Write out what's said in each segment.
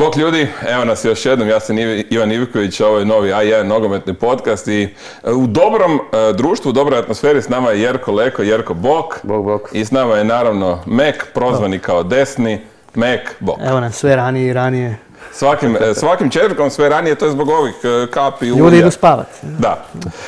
Bok ljudi, evo nas još jednom, ja sam Ivan Ivković, ovo je novi A1 nogometni podcast i u dobrom društvu, u dobroj atmosferi s nama je Jerko Leko, Jerko Bok. Bok, bok. I s nama je naravno Mek, prozvani kao desni, Mek, Bok. Evo nas, sve ranije i ranije. Svakim četvrtkom sve ranije, to je zbog ovih kapi ulja. Ljudi idu spavat. Da.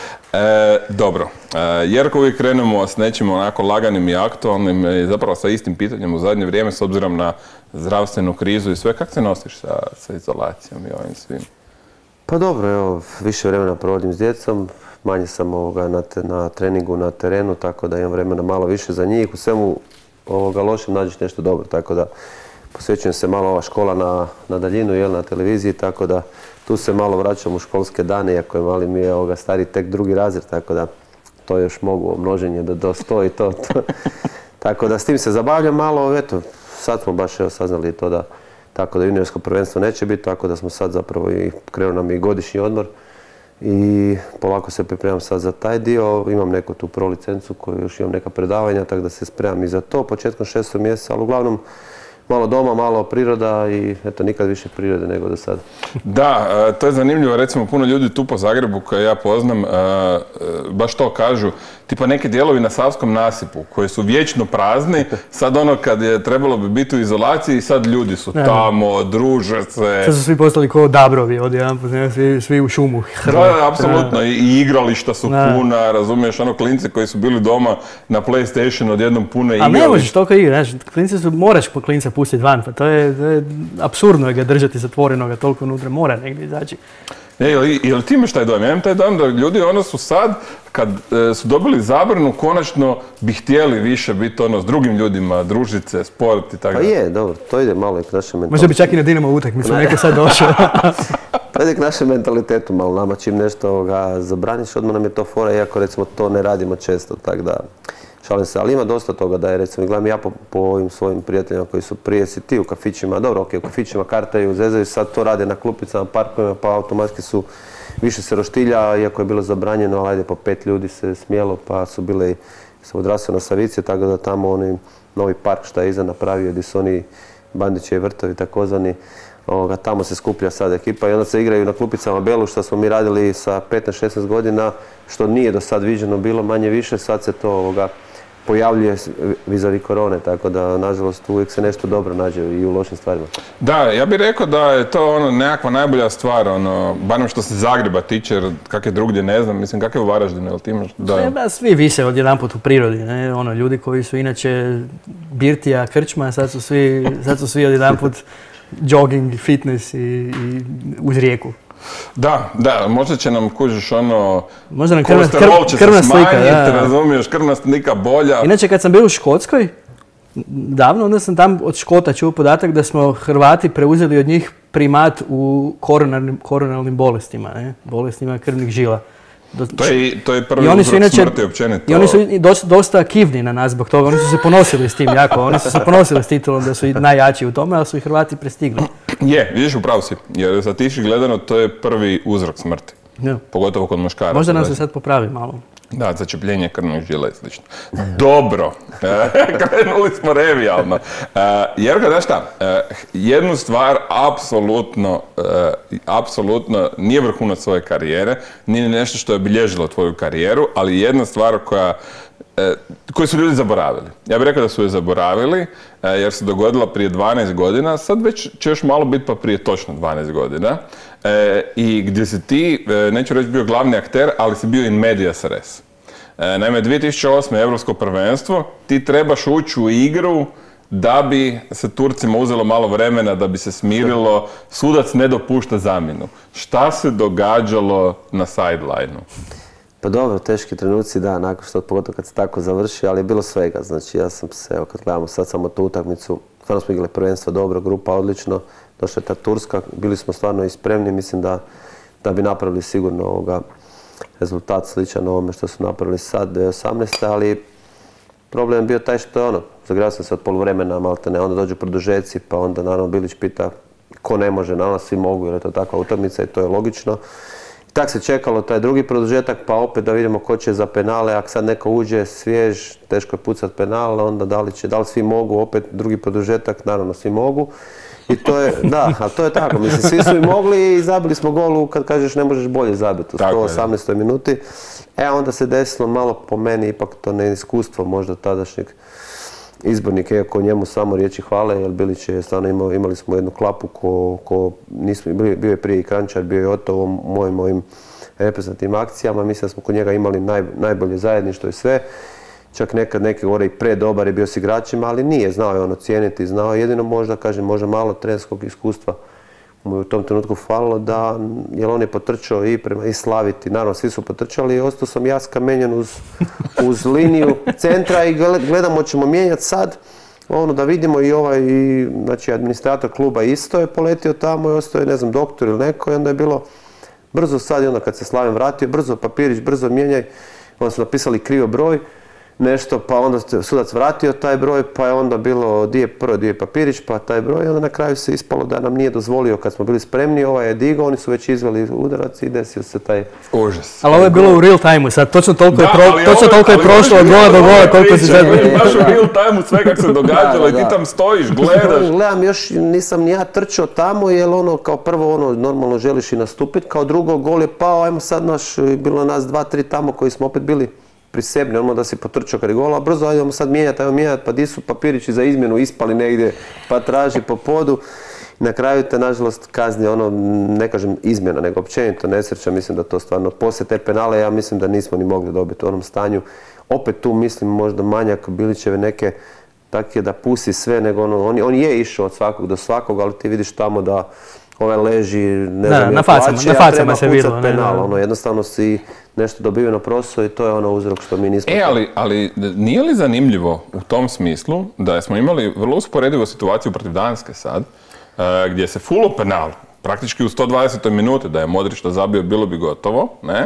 Dobro, Jerko, uvijek krenemo s nečim onako laganim i aktualnim i zapravo sa istim pitanjem u zadnje vrijeme s obzirom na zdravstvenu krizu i sve. Kako se nosiš sa izolacijom i ovim svim? Pa dobro, evo, više vremena provodim s djecom, manje sam na treningu na terenu, tako da imam vremena malo više za njih. U svemu lošem nađeš nešto dobro, tako da posvećujem se malo ova škola na daljinu, na televiziji, tako da tu se malo vraćam u školske dane, iako je mali mi je stari tek drugi razred, tako da to još mogu množenje da stoji to. Tako da s tim se zabavljam malo, eto, sad smo baš saznali to da tako da juniorsko prvenstvo neće biti, tako da smo sad zapravo i krenuo nam i godišnji odmor i polako se pripremam sad za taj dio. Imam neku tu pro licencu koju još imam neka predavanja, tako da se spremam i za to početkom 6. mjeseca, ali uglavnom malo doma, malo priroda i eto, nikad više prirode nego do sada. Da, to je zanimljivo, recimo puno ljudi tu po Zagrebu koje ja poznam, baš to kažu, tipa neki dijelovi na Savskom nasipu koji su vječno prazni, sad ono kad je trebalo bi biti u izolaciji, sad ljudi su tamo, druže se. Sad su svi postali kao dabrovi odjedanput, svi u šumu. Da, apsolutno, i igrališta su puna, razumiješ, ono klinci koji su bili doma na PlayStation odjednom pune igrališta. A ne možeš toliko igrati, znaš, klinci moraš po klinca pustiti van, pa to je apsurdno je ga držati zatvorenoga toliko unutra, mora negdje izaći. Jel ti imaš taj dojam? Ja imam taj dojam da ljudi ono su sad, kad su dobili zabranu, konačno bi htjeli više biti ono s drugim ljudima, družiti se, sport i tako. Pa je, dobro, to ide malo i k našem mentalitetu. Možda bi čak i na Dinamo utakmicu, neko sad došao. To ide k našem mentalitetu malo, nama čim nešto zabraniš, odmah nam je to fora, iako recimo to ne radimo često, tako da šalim se, ali ima dosta toga da je, recimo, gledam ja po ovim svojim prijateljima koji su prije si ti u kafićima, dobro, ok, u kafićima kartaju, zezaju, sad to rade na klupicama, parkovima, pa automatski su više se roštilja, iako je bilo zabranjeno, ali ajde po 5 ljudi se smjelo, pa su bile, sam odrastao na Savici, tako da tamo onaj novi park što je iza napravio, gdje su oni Bandiće i vrtovi takozvani, tamo se skuplja sad ekipa i onda se igraju na klupicama Belu, što smo mi radili sa 15-16 godina, što nije do sad viđeno bilo manje više, sad se to pojavljuje vis-a-vis korone, tako da nažalost uvijek se nešto dobro nađe i u lošim stvarima. Da, ja bih rekao da je to nekakva najbolja stvar, barem što se Zagreba tiče, jer kak je drugdje ne znam, mislim kak je u Varaždinu, jel ti imaš? Svi vise odjedanput u prirodi, ne? Ljudi koji su inače birtija, krčma, sad su svi odjedanput jogging, fitness i uz rijeku. Da, možda će nam kužiš možda nam kolesterol će se smanjiti, da. Razumiješ, krvna slika bolja. Inače, kad sam bio u Škotskoj, davno, onda sam tam od Škota čuo podatak da smo Hrvati preuzeli od njih primat u koronarnim bolestima, ne? Bolestima krvnih žila. To je prvi uzrok smrti općenito. I oni su dosta kivni na nas zbog toga, oni su se ponosili s tim jako, oni su se ponosili s titulom da su najjači u tome, ali su i Hrvati prestigli. Vidiš, upravo si, jer statistički gledano to je prvi uzrok smrti, pogotovo kod muškaraca. Možda nam se sad popravi malo. Da, začepljenje krvnih žila i slično. Dobro, krenuli smo revijalno. Jerko, znaš šta, jednu stvar apsolutno nije vrhunac svoje karijere, nije nešto što je obilježilo tvoju karijeru, ali jedna stvar koju su ljudi zaboravili. Ja bih rekao da su je zaboravili, jer se dogodila prije 12 godina, sad već će još malo biti pa prije točno 12 godina. I gdje si ti, neću reći bio glavni akter, ali si bio in medias res. Naime, 2008. Europsko prvenstvo, ti trebaš ući u igru da bi se Turcima uzelo malo vremena, da bi se smirilo, sudac ne dopušta zamjenu. Šta se događalo na sideline-u? Pa dobro, teški trenuci, da, nakon što, pogotovo kad se tako završi, ali je bilo svega. Znači, ja sam se, evo kad gledamo sad samo tu utakmicu, stvarno smo igrali prvenstvo dobro, grupa odlično, došla je ta Turska, bili smo stvarno i spremni, mislim da bi napravili sigurno rezultat sličan ovome što su napravili sad 2018. Ali problem je bio taj što je zagrao sam se od poluvremena, maltene, onda dođu produžeci, pa onda naravno Bilić pita ko ne može, naravno svi mogu jer je to takva utakmica i to je logično. I tak se čekalo taj drugi produžetak, pa opet da vidimo ko će za penale, ako sad neko uđe svjež, teško je pucat penal, onda da li svi mogu, opet drugi produžetak, naravno svi mogu. I to je, da, ali to je tako, mislim, svi su i mogli i zabili smo gol kad kažeš ne možeš bolje zabiti u 118. minuti. Onda se desilo malo po meni ipak to neiskustvo možda tadašnjeg izbornika, iako njemu samo riječi hvale, jer Bilić je stvarno imali smo jednu klapu ko nismo, bio je prije i Kranjčar, bio je Oto u mojim reprezentativnim akcijama, mislim da smo kod njega imali najbolje zajedništvo i sve. Čak nekad neki govore i predobar je bio s igračima, ali nije, znao je ono cijeniti, znao je jedino možda, kažem, možda malo trenerskog iskustva mu je u tom trenutku falilo da, jer on je potrčao i prema i Slaviti, naravno svi su potrčali i ostao sam ja skamenjen uz liniju centra i gledamo hoćemo mijenjati sad, da vidimo i znači administrator kluba isto je poletio tamo i ostao je, ne znam, doktor ili neko i onda je bilo brzo sad i onda kad se Slaven vratio, brzo papirić, brzo mijenjaj, onda su napisali krivo broj, nešto, pa onda sudac vratio taj broj, pa je onda bilo di je papirić, pa taj broj, i onda na kraju se ispalo da nam nije dozvolio kad smo bili spremni, ovaj je digao, oni su već izveli udarac i desio se taj užas. Ali ovo je bilo u real time-u sad, točno toliko je prošlo od gola do gola, koliko si sad... Baš u real time-u sve kako se događalo i ti tam stojiš, gledaš. Gledam, još nisam ni ja trčao tamo, jer kao prvo normalno želiš i nastupiti, kao drugo gol je pao, ajmo sad bilo nas 2-3 tamo koji smo opet bili prisebni, da si potrčao kad je gola, brzo, ajmo sad mijenjati, pa di su papirići za izmjenu ispali negdje, pa traži po podu. Na kraju te, nažalost, kazni, ne kažem izmjena, nego općenito nesreća, mislim da to stvarno, poslije te penale, ja mislim da nismo ni mogli dobiti u onom stanju. Opet tu mislim možda manjak Bilićeve neke, tak je da pusti sve, nego on je išao od svakog do svakog, ali ti vidiš tamo da leži, ne znam, na facama se vidjelo. Penal, jednostavno si nešto dobiveno prosto i to je uzrok što mi nismo... Ali nije li zanimljivo u tom smislu da smo imali vrlo usporedivu situaciju protiv Danske sad, gdje se fullo penal, praktički u 120. minuti, da je Modrić to zabio, bilo bi gotovo, ne?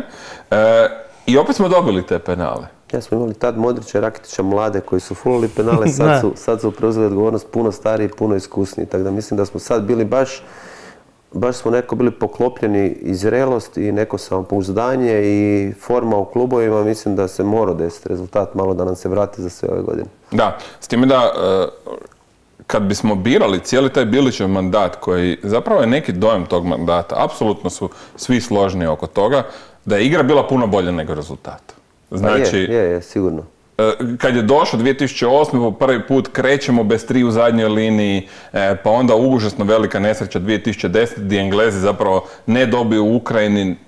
I opet smo dobili te penale. Ja smo imali tad Modrića i Rakitića mlade koji su fulali penale, sad su preuzeli odgovornost puno stariji, puno iskusniji, tako da mislim da smo sad bili baš smo neko bili poklopljeni i zrelost i neko samopouzdanje i forma u klubovima, mislim da se mora desiti rezultat malo da nam se vrati za sve ove godine. Da, s time da kad bismo birali cijeli taj Bilićev mandat, koji zapravo je neki dojam tog mandata, apsolutno su svi složni oko toga, da je igra bila puno bolja nego rezultat. Znači, je, sigurno. Kad je došao 2008. po prvi put krećemo bez 3 u zadnjoj liniji, pa onda užasno velika nesreća 2010. gdje Englezi zapravo ne dobiju u Ukrajini,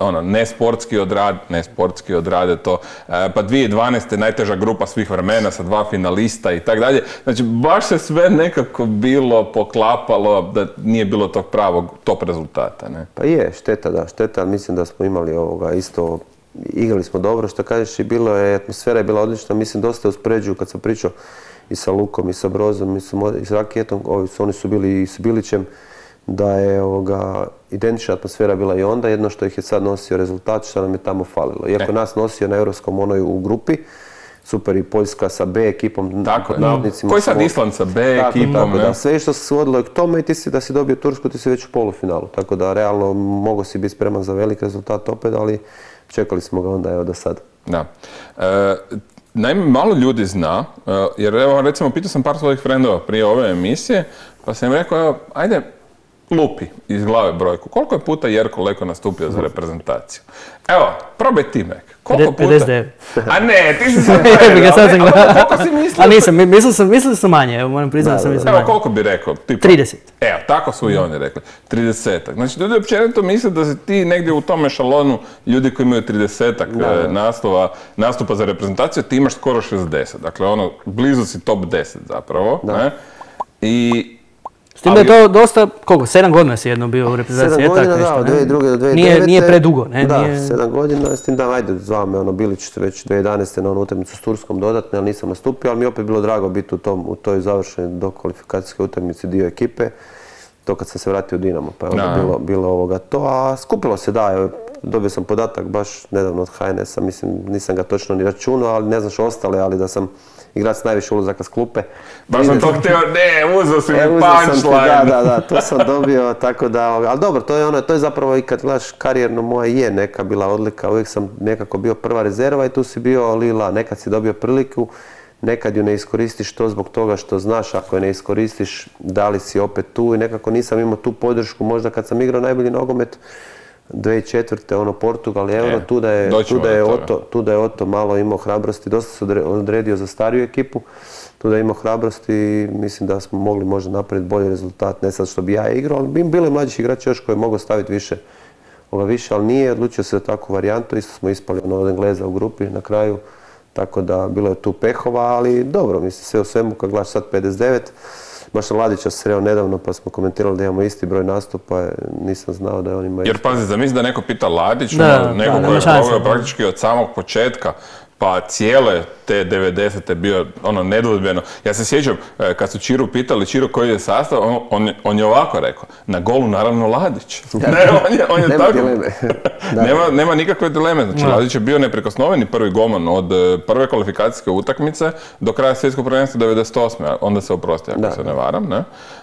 nesportski odrade to, pa 2012. najteža grupa svih vremena sa 2 finalista i tako dalje. Znači, baš se sve nekako bilo poklapalo da nije bilo tog pravog top rezultata, ne? Pa je, šteta, mislim da smo imali isto. Igrali smo dobro, što kažeš, i atmosfera je bila odlična, mislim dosta uspoređuju kad sam pričao i sa Lukom, i sa Brozom, i sa Rakijetom, oni su bili i s Bilićem, da je identična atmosfera bila i onda, jedno što ih je sad nosio rezultat, što nam je tamo falilo. Iako nas nosio na Europskom u grupi, super i Poljska sa B ekipom, pod navodnicima. Koji sad Island sa B ekipom, ne? Sve što se svodilo k tome i ti da si dobio Tursku, ti si već u polufinalu, tako da realno mogao si biti spreman za velik rezultat opet, ali čekali smo ga onda, evo do sad. Da. Naime, malo ljudi zna, jer evo recimo pitao sam par svojih frendova prije ove emisije, pa sam im rekao, evo, ajde, lupi iz glave brojku. Koliko je puta Jerko Leko nastupio za reprezentaciju? Evo, probaj ti, Mek. Koliko puta? 59. A ne, ti si sad rekao. Koliko si mislio? A nisam, mislio sam manje, evo moram priznati da sam mislio manje. Evo, koliko bi rekao? 30. Evo, tako su i oni rekli. 30-ak. Znači, ljudi općenito misle da si ti negdje u tom ešalonu ljudi koji imaju 30-ak nastupa za reprezentaciju, ti imaš skoro 60. Dakle, blizu si top 10 zapravo. S tim da je to dosta, koliko, 7 godina si jedno bio u reprezentaciji, 7 godina, da, od 2002. do 2009. Nije predugo, ne? Da, 7 godina, s tim da, ajde, zvao me Bilić već 2011. na utakmicu s Turskom dodatno, ali nisam nastupio, ali mi je opet bilo drago biti u toj završenoj dokvalifikacijskoj utakmici dio ekipe, to kad sam se vratio u Dinamo, pa je onda bilo to, a skupilo se, da, dobio sam podatak baš nedavno od HNS-a, mislim, nisam ga točno ni računao, ali ne znaš ostale, ali da sam igrač najviše ulazaka s klupe. Baš sam to htio, uzeo si mi punchline. Da, to sam dobio, tako da, ali dobro, to je zapravo i kad gledaš karijerno moja je neka bila odlika, uvijek sam nekako bio prva rezerva i tu si bio lila, nekad si dobio priliku, nekad ju ne iskoristiš to zbog toga što znaš, ako je ne iskoristiš, da li si opet tu i nekako nisam imao tu podršku, možda kad sam igrao najbolji nogomet 2004. ono Portugal, Euro, tu da je Oto malo imao hrabrosti, dosta se odredio za stariju ekipu, tu da je imao hrabrosti i mislim da smo mogli možda napraviti bolji rezultat, ne sad što bi ja igrao, ali bilo je mlađih igrača još koji je mogao staviti više, ali nije, odlučio se za takvu varijantu, isto smo ispali od Engleza u grupi na kraju, tako da bilo je tu pehova, ali dobro, mislim sve u svemu, kad gledaš sad 59, baš sam Ladića sreo nedavno pa smo komentirali da imamo isti broj nastupa, nisam znao da on ima Jer pazi, zamisli da neko pita Ladić, neko koji je proveo praktički od samog početka, pa cijele te 90. bio nedvojbeno. Ja se sjećam, kad su Čiru pitali, Čiro koji je sastav, on je ovako rekao, na golu naravno Ladić. On je tako. Nema nikakve dileme. Znači, Ladić je bio neprikosnoveni prvi golman od prve kvalifikacijske utakmice do kraja svjetskog prvenstva 98. Onda se oprosti, ako se ne varam. Ne?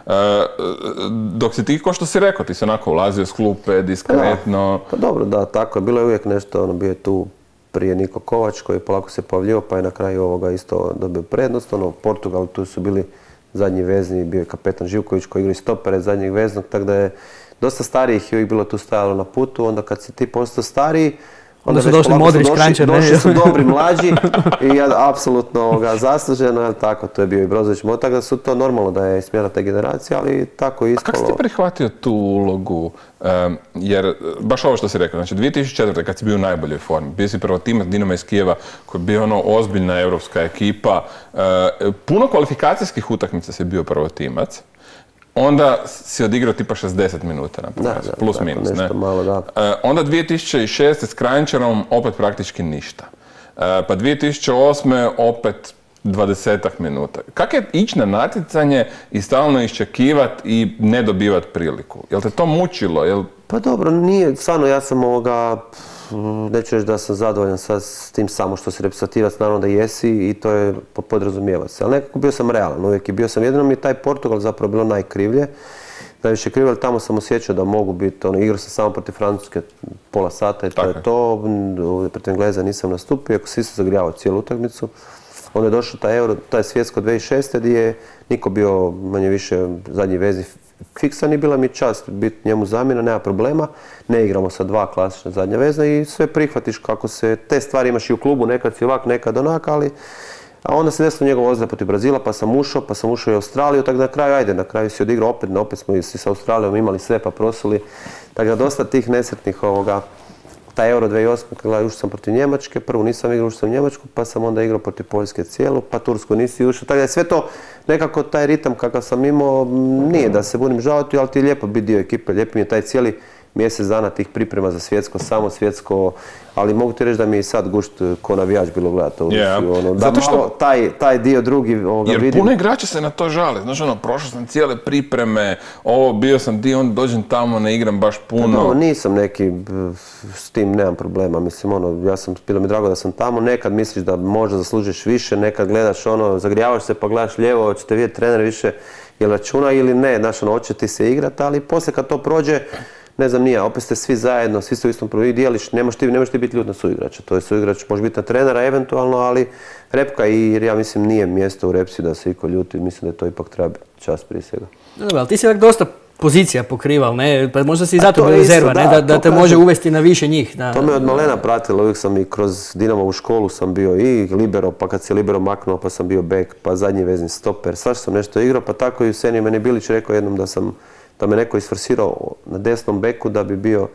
Dok si ti, ko što si rekao, ti si onako ulazio s klupe, diskretno. Pa dobro, da, tako je. Bilo je uvijek nešto, bio je tu prije Niko Kovač koji je polako se pojavljivao pa je na kraju ovoga isto dobio prednost. Portugal, tu su bili zadnji vezni, bio je kapetan Živković koji igra i stopere zadnjeg veznog, tako da je dosta starijih je uvijek bilo tu stajalo na putu. Onda kad si ti postao stariji, onda su došli Modrić, Kranjčar, došli su dobri mlađi i apsolutno zasluženo, tako, to je bio i Brozović Motak, da su to normalno da je smjena te generacije, ali tako je ispalo. A kako si ti prihvatio tu ulogu? Jer, baš ovo što si rekao, znači 2004. kad si bio u najboljoj formi, bio si prvotimac Dinama iz Kijeva, koji je bio ozbiljna europska ekipa, puno kvalifikacijskih utakmica si bio prvotimac, onda si odigrao tipa 60 minuta, plus minus. Malo, onda 2006. s Kranjčarom opet praktički ništa. Pa 2008. opet 20 minuta. Kako je ići na natjecanje i stalno iščekivati i ne dobivati priliku? Jel te to mučilo? Pa dobro, nije, stvarno ja sam neću reći da sam zadovoljan sad s tim samo što si reprezentativac, naravno da jesi i to je podrazumijeva se. Ali nekako bio sam realan uvijek i bio sam jedino mi je taj Portugal zapravo bilo najkrivlje. Najviše krivlje, ali tamo sam osjećao da mogu biti, igrao sam samo protiv Francuske pola sata i to je to. Ovdje protiv Engleza nisam nastupio, ako si se zagrijavao cijelu utakmicu. Onda je došao taj Euro, taj svjetsko 2006. gdje je niko bio manje više zadnji vezni fiksan i bila mi čast biti njemu zamjena, nema problema. Ne igramo sa dva klasična zadnja vezna i sve prihvatiš kako se, te stvari imaš i u klubu, nekad si ovak, nekad onak, ali a onda se desilo njegov ozljeda protiv Brazila, pa sam ušao i u Australiju, tako da na kraju si odigrao opet smo i sa Australijom imali sve pa prosili. Tako da dosta tih nesretnih taj Euro 2008. kad ušao sam protiv Njemačke, prvo nisam igrao, ušao sam Njemačku, pa sam onda igrao protiv Poljske cijelu, pa Tursku nisi ušao. Tako da je sve to nekako taj ritam kakav sam imao, nije da se budim žaliti, ali ti je lijepo biti dio ekipe, lijepo mi je taj cijeli mjesec dana tih priprema za svjetsko, samo svjetsko, ali mogu ti reći da mi je sad gušt ko navijač bilo gledati ovu da malo taj dio drugi jer vidim. Puno igrača se na to žale, znaš prošao sam cijele pripreme, bio sam dio, onda dođem tamo, ne igram baš puno. Nisam neki, s tim nemam problema, mislim bilo mi drago da sam tamo, nekad misliš da možda zaslužiš više, nekad gledaš zagrijavaš se pa gledaš lijevo, hoćete vidjeti trener više jel računa ili ne, znaš hoće ti se igrati, ali poslije kad to prođe, ne znam nije, opet ste svi zajedno, svi ste u istom prvi dijeliš, ne možeš ti biti ljut na suigrača, to je suigrač, može biti na trenera eventualno, ali repka i ja mislim nije mjesto u repsi da se iko ljuti, mislim da to ipak treba biti čast prije svega. Dobro, ali ti si dosta pozicija pokrival, ne? Pa možda si i zato bio rezerva, ne? Da te može uvesti na više njih. To me od malena pratilo, uvijek sam i kroz Dinamovu školu sam bio i libero, pa kad se libero maknuo pa sam bio bek, pa zadnji vezni stoper, svašta sam nešto igrao, pa tako i u Seniji meni Bilić rekao jednom da me neko isforsirao na desnom beku da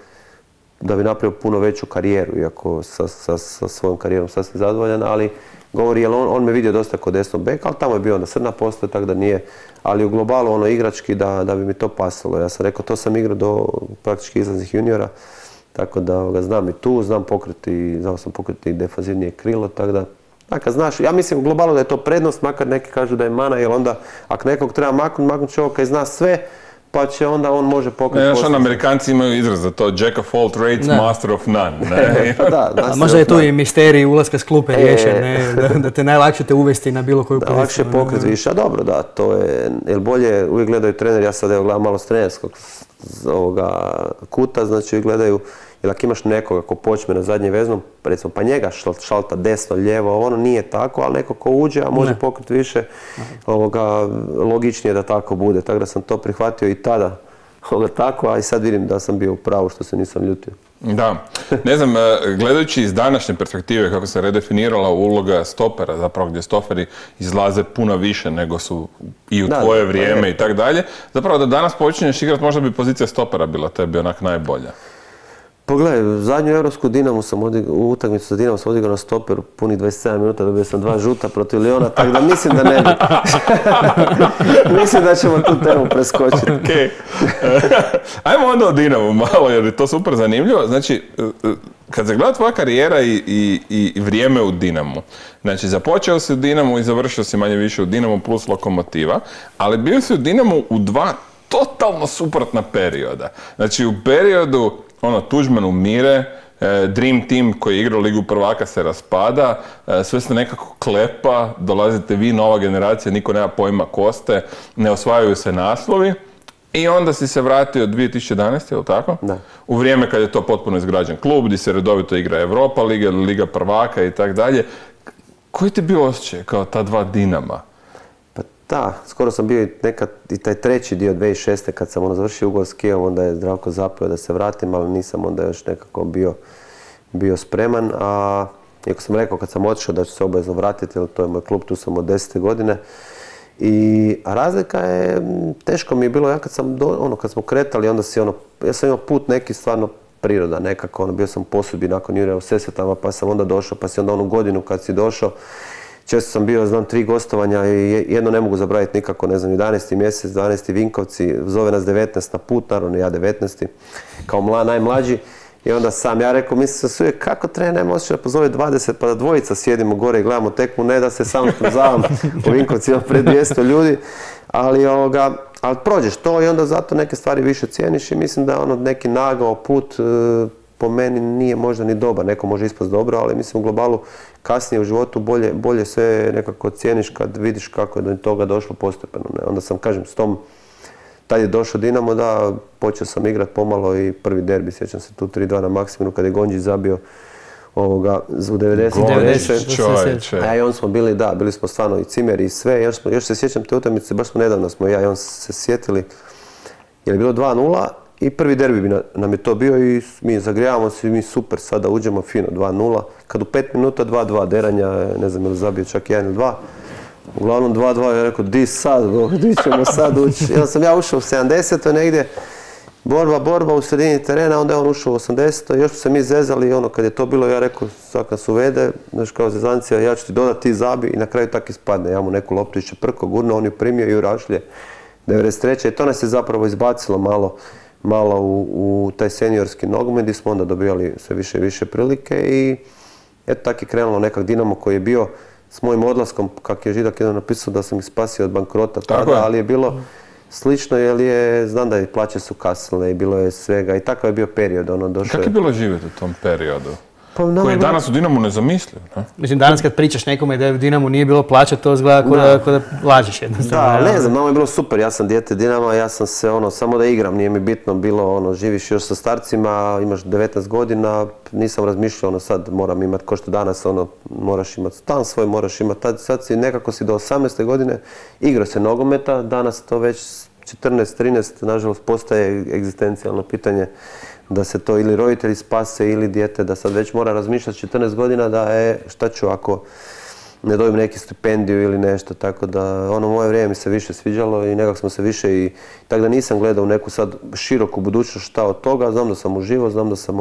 bi napravio puno veću karijeru, iako sa svojom karijerom sasvim zadovoljan, ali govori, jer on me vidio dosta kod desnog beka, ali tamo je bio onda srednja postoje, tako da nije, ali u globalu igrački da bi mi to pasalo. Ja sam rekao, to sam igrao do praktički izlaznih juniora, tako da znam i tu, znao sam pokriti defanzivnije krilo, tako da, znaš, ja mislim u globalu da je to prednost, makar neki kažu da je mana, jer onda ako nekog treba maknut će ovo kaj zna sve, pa će onda on može pokriti posljedno. Amerikanci imaju izraz za to, Jack of all trades, master of none. Možda je tu i misterij ulaska s klupe riješen, da te najlakše te uvesti na bilo koju poziciju. Da, lakše pokriti više, a dobro, da, to je, jer bolje uvijek gledaju trener, ja sad gledam malo s trenerskog kuta, znači gledaju, jer ako imaš nekoga ko počne na zadnje veznom, recimo pa njega šalta desno, lijevo, ono nije tako, ali neko ko uđe, a može pokriti više, logičnije da tako bude. Tako da sam to prihvatio i tada tako, a i sad vidim da sam bio u pravu što se nisam ljutio. Da, ne znam, gledajući iz današnje perspektive kako se redefinirala uloga stopera, zapravo gdje stoperi izlaze puno više nego su i u tvoje vrijeme i tak dalje, zapravo da danas počinješ igrati, možda bi pozicija stopera bila tebi onak najbolja. Pogledaj, zadnju europsku utakmicu sa Dinamo sam odigrao na stoperu punih 27 minuta, dobio sam 2 žuta protiv Liona, tako da mislim da ne bi. Mislim da ćemo tu temu preskočiti. Okay. Ajmo onda o Dinamu malo, jer je to super zanimljivo. Znači, kad se gleda tvoja karijera i vrijeme u Dinamu, znači započeo si u Dinamu i završio si manje više u Dinamu plus Lokomotiva, ali bio si u Dinamu u 2 totalno suprotna perioda. Znači u periodu Tuđman umire, Dream Team koji je igrao Ligu prvaka se raspada, sve se nekako klepa, dolazite vi, nova generacija, niko nema pojma ko ste, ne osvajaju se naslovi i onda si se vratio 2011. ili tako? Da. U vrijeme kad je to potpuno izgrađen klub, gdje se redovito igra Europa Liga, Liga prvaka i tak dalje. Koji ti bio osjećaj kao ta 2 Dinama? Da, skoro sam bio nekad i taj treći dio 2006. kad sam završio ugovor s Kijevom, onda je Zdravko zapeo da se vratim, ali nisam onda još nekako bio spreman. A iako sam rekao kad sam otišao da ću se obavezno vratiti, jer to je moj klub, tu sam od 10. godine. A razlika je, teško mi je bilo, ja kad smo kretali, onda ja sam imao put neki stvarno priroda nekako, bio sam u posudbi nakon juniora u Sesvetama, pa sam onda došao, pa si onda onu godinu kad si došao, često sam bio, 3 gostovanja i jedno ne mogu zaboraviti nikako, 11. mjesec, 12. Vinkovci, zove nas 19 na put, naravno ja 19. kao najmlađi. I onda ja rekao, mislim se uvijek kako trener nema osjećaj da pozove 20 pa da dvojica sjedimo gore i gledamo tekmu, ne da se sam smrzavam u Vinkovcima pred 200 ljudi, ali prođeš to i onda zato neke stvari više cijeniš i mislim da neki nagao put po meni nije možda ni dobar, neko može ispast dobro, ali mislim u globalu kasnije u životu bolje sve nekako cijeniš kad vidiš kako je do toga došlo postepeno. Onda sam, kažem, tad je došao Dinamo, da, počeo sam igrati pomalo i prvi derbi, sjećam se tu 3-2 na Maksiminu kad je Gondžić zabio u 90. A i on smo bili smo stvarno i Cimer i sve, još se sjećam te utakmice, baš smo nedavno ja i on se sjetili, jer je bilo 2-0 i prvi derbi nam je to bio i mi zagrijavamo se i mi super, sada uđemo fino 2-0, kad u 5 minuta 2-2 deranja, ne znam ili zabio čak 1 ili 2. Uglavnom 2-2, ja rekao, di ćemo sad ući. I onda sam ja ušao u 70. negdje, borba u sredini terena, onda je on ušao u 80. Još se mi zezali, kad je to bilo, ja rekao, sad kad se uvede, znaš kao zezancija, ja ću ti dodati, ti zabi i na kraju tak ispadne. Ja mu neku loptu išće prko, gurno, on ju primio i urašlje 93. I to nas je zapravo izbacilo malo u taj seniorski nogomet gdje smo onda dobivali sve više i više prilike i eto tako je krenulo nekak Dinamo koji je bio s mojim odlaskom, kako je Židak jedan napisao da sam ih spasio od bankrota tada, ali je bilo slično jer znam da je plaće su kasnile i bilo je svega i takav je bio period. Kako je bilo živjeti u tom periodu? Koji je danas u Dinamu nezamisliv, ne? Mislim, danas kad pričaš nekome da je u Dinamu nije bilo plaća, to izgleda kao da lažeš jednostavno. Da, ne znam, nama je bilo super, ja sam dijete Dinama, ja sam se samo da igram, nije mi bitno bilo, živiš još sa starcima, imaš 19 godina, nisam razmišljao, sad moram imati, ko što danas, moraš imati stan svoj, moraš imati, sad si nekako do 18. godine igrao se nogometa, danas to već 14, 13, nažalost postaje egzistencijalno pitanje da se to ili roditelji spase ili dijete, da sad već mora razmišljati 14 godina da šta ću ako ne dobijem neki stipendiju ili nešto, tako da moje vrijeme mi se više sviđalo i nekako smo se više i tako da nisam gledao u neku sad široku budućnost šta od toga, znam da sam uživao, znam da sam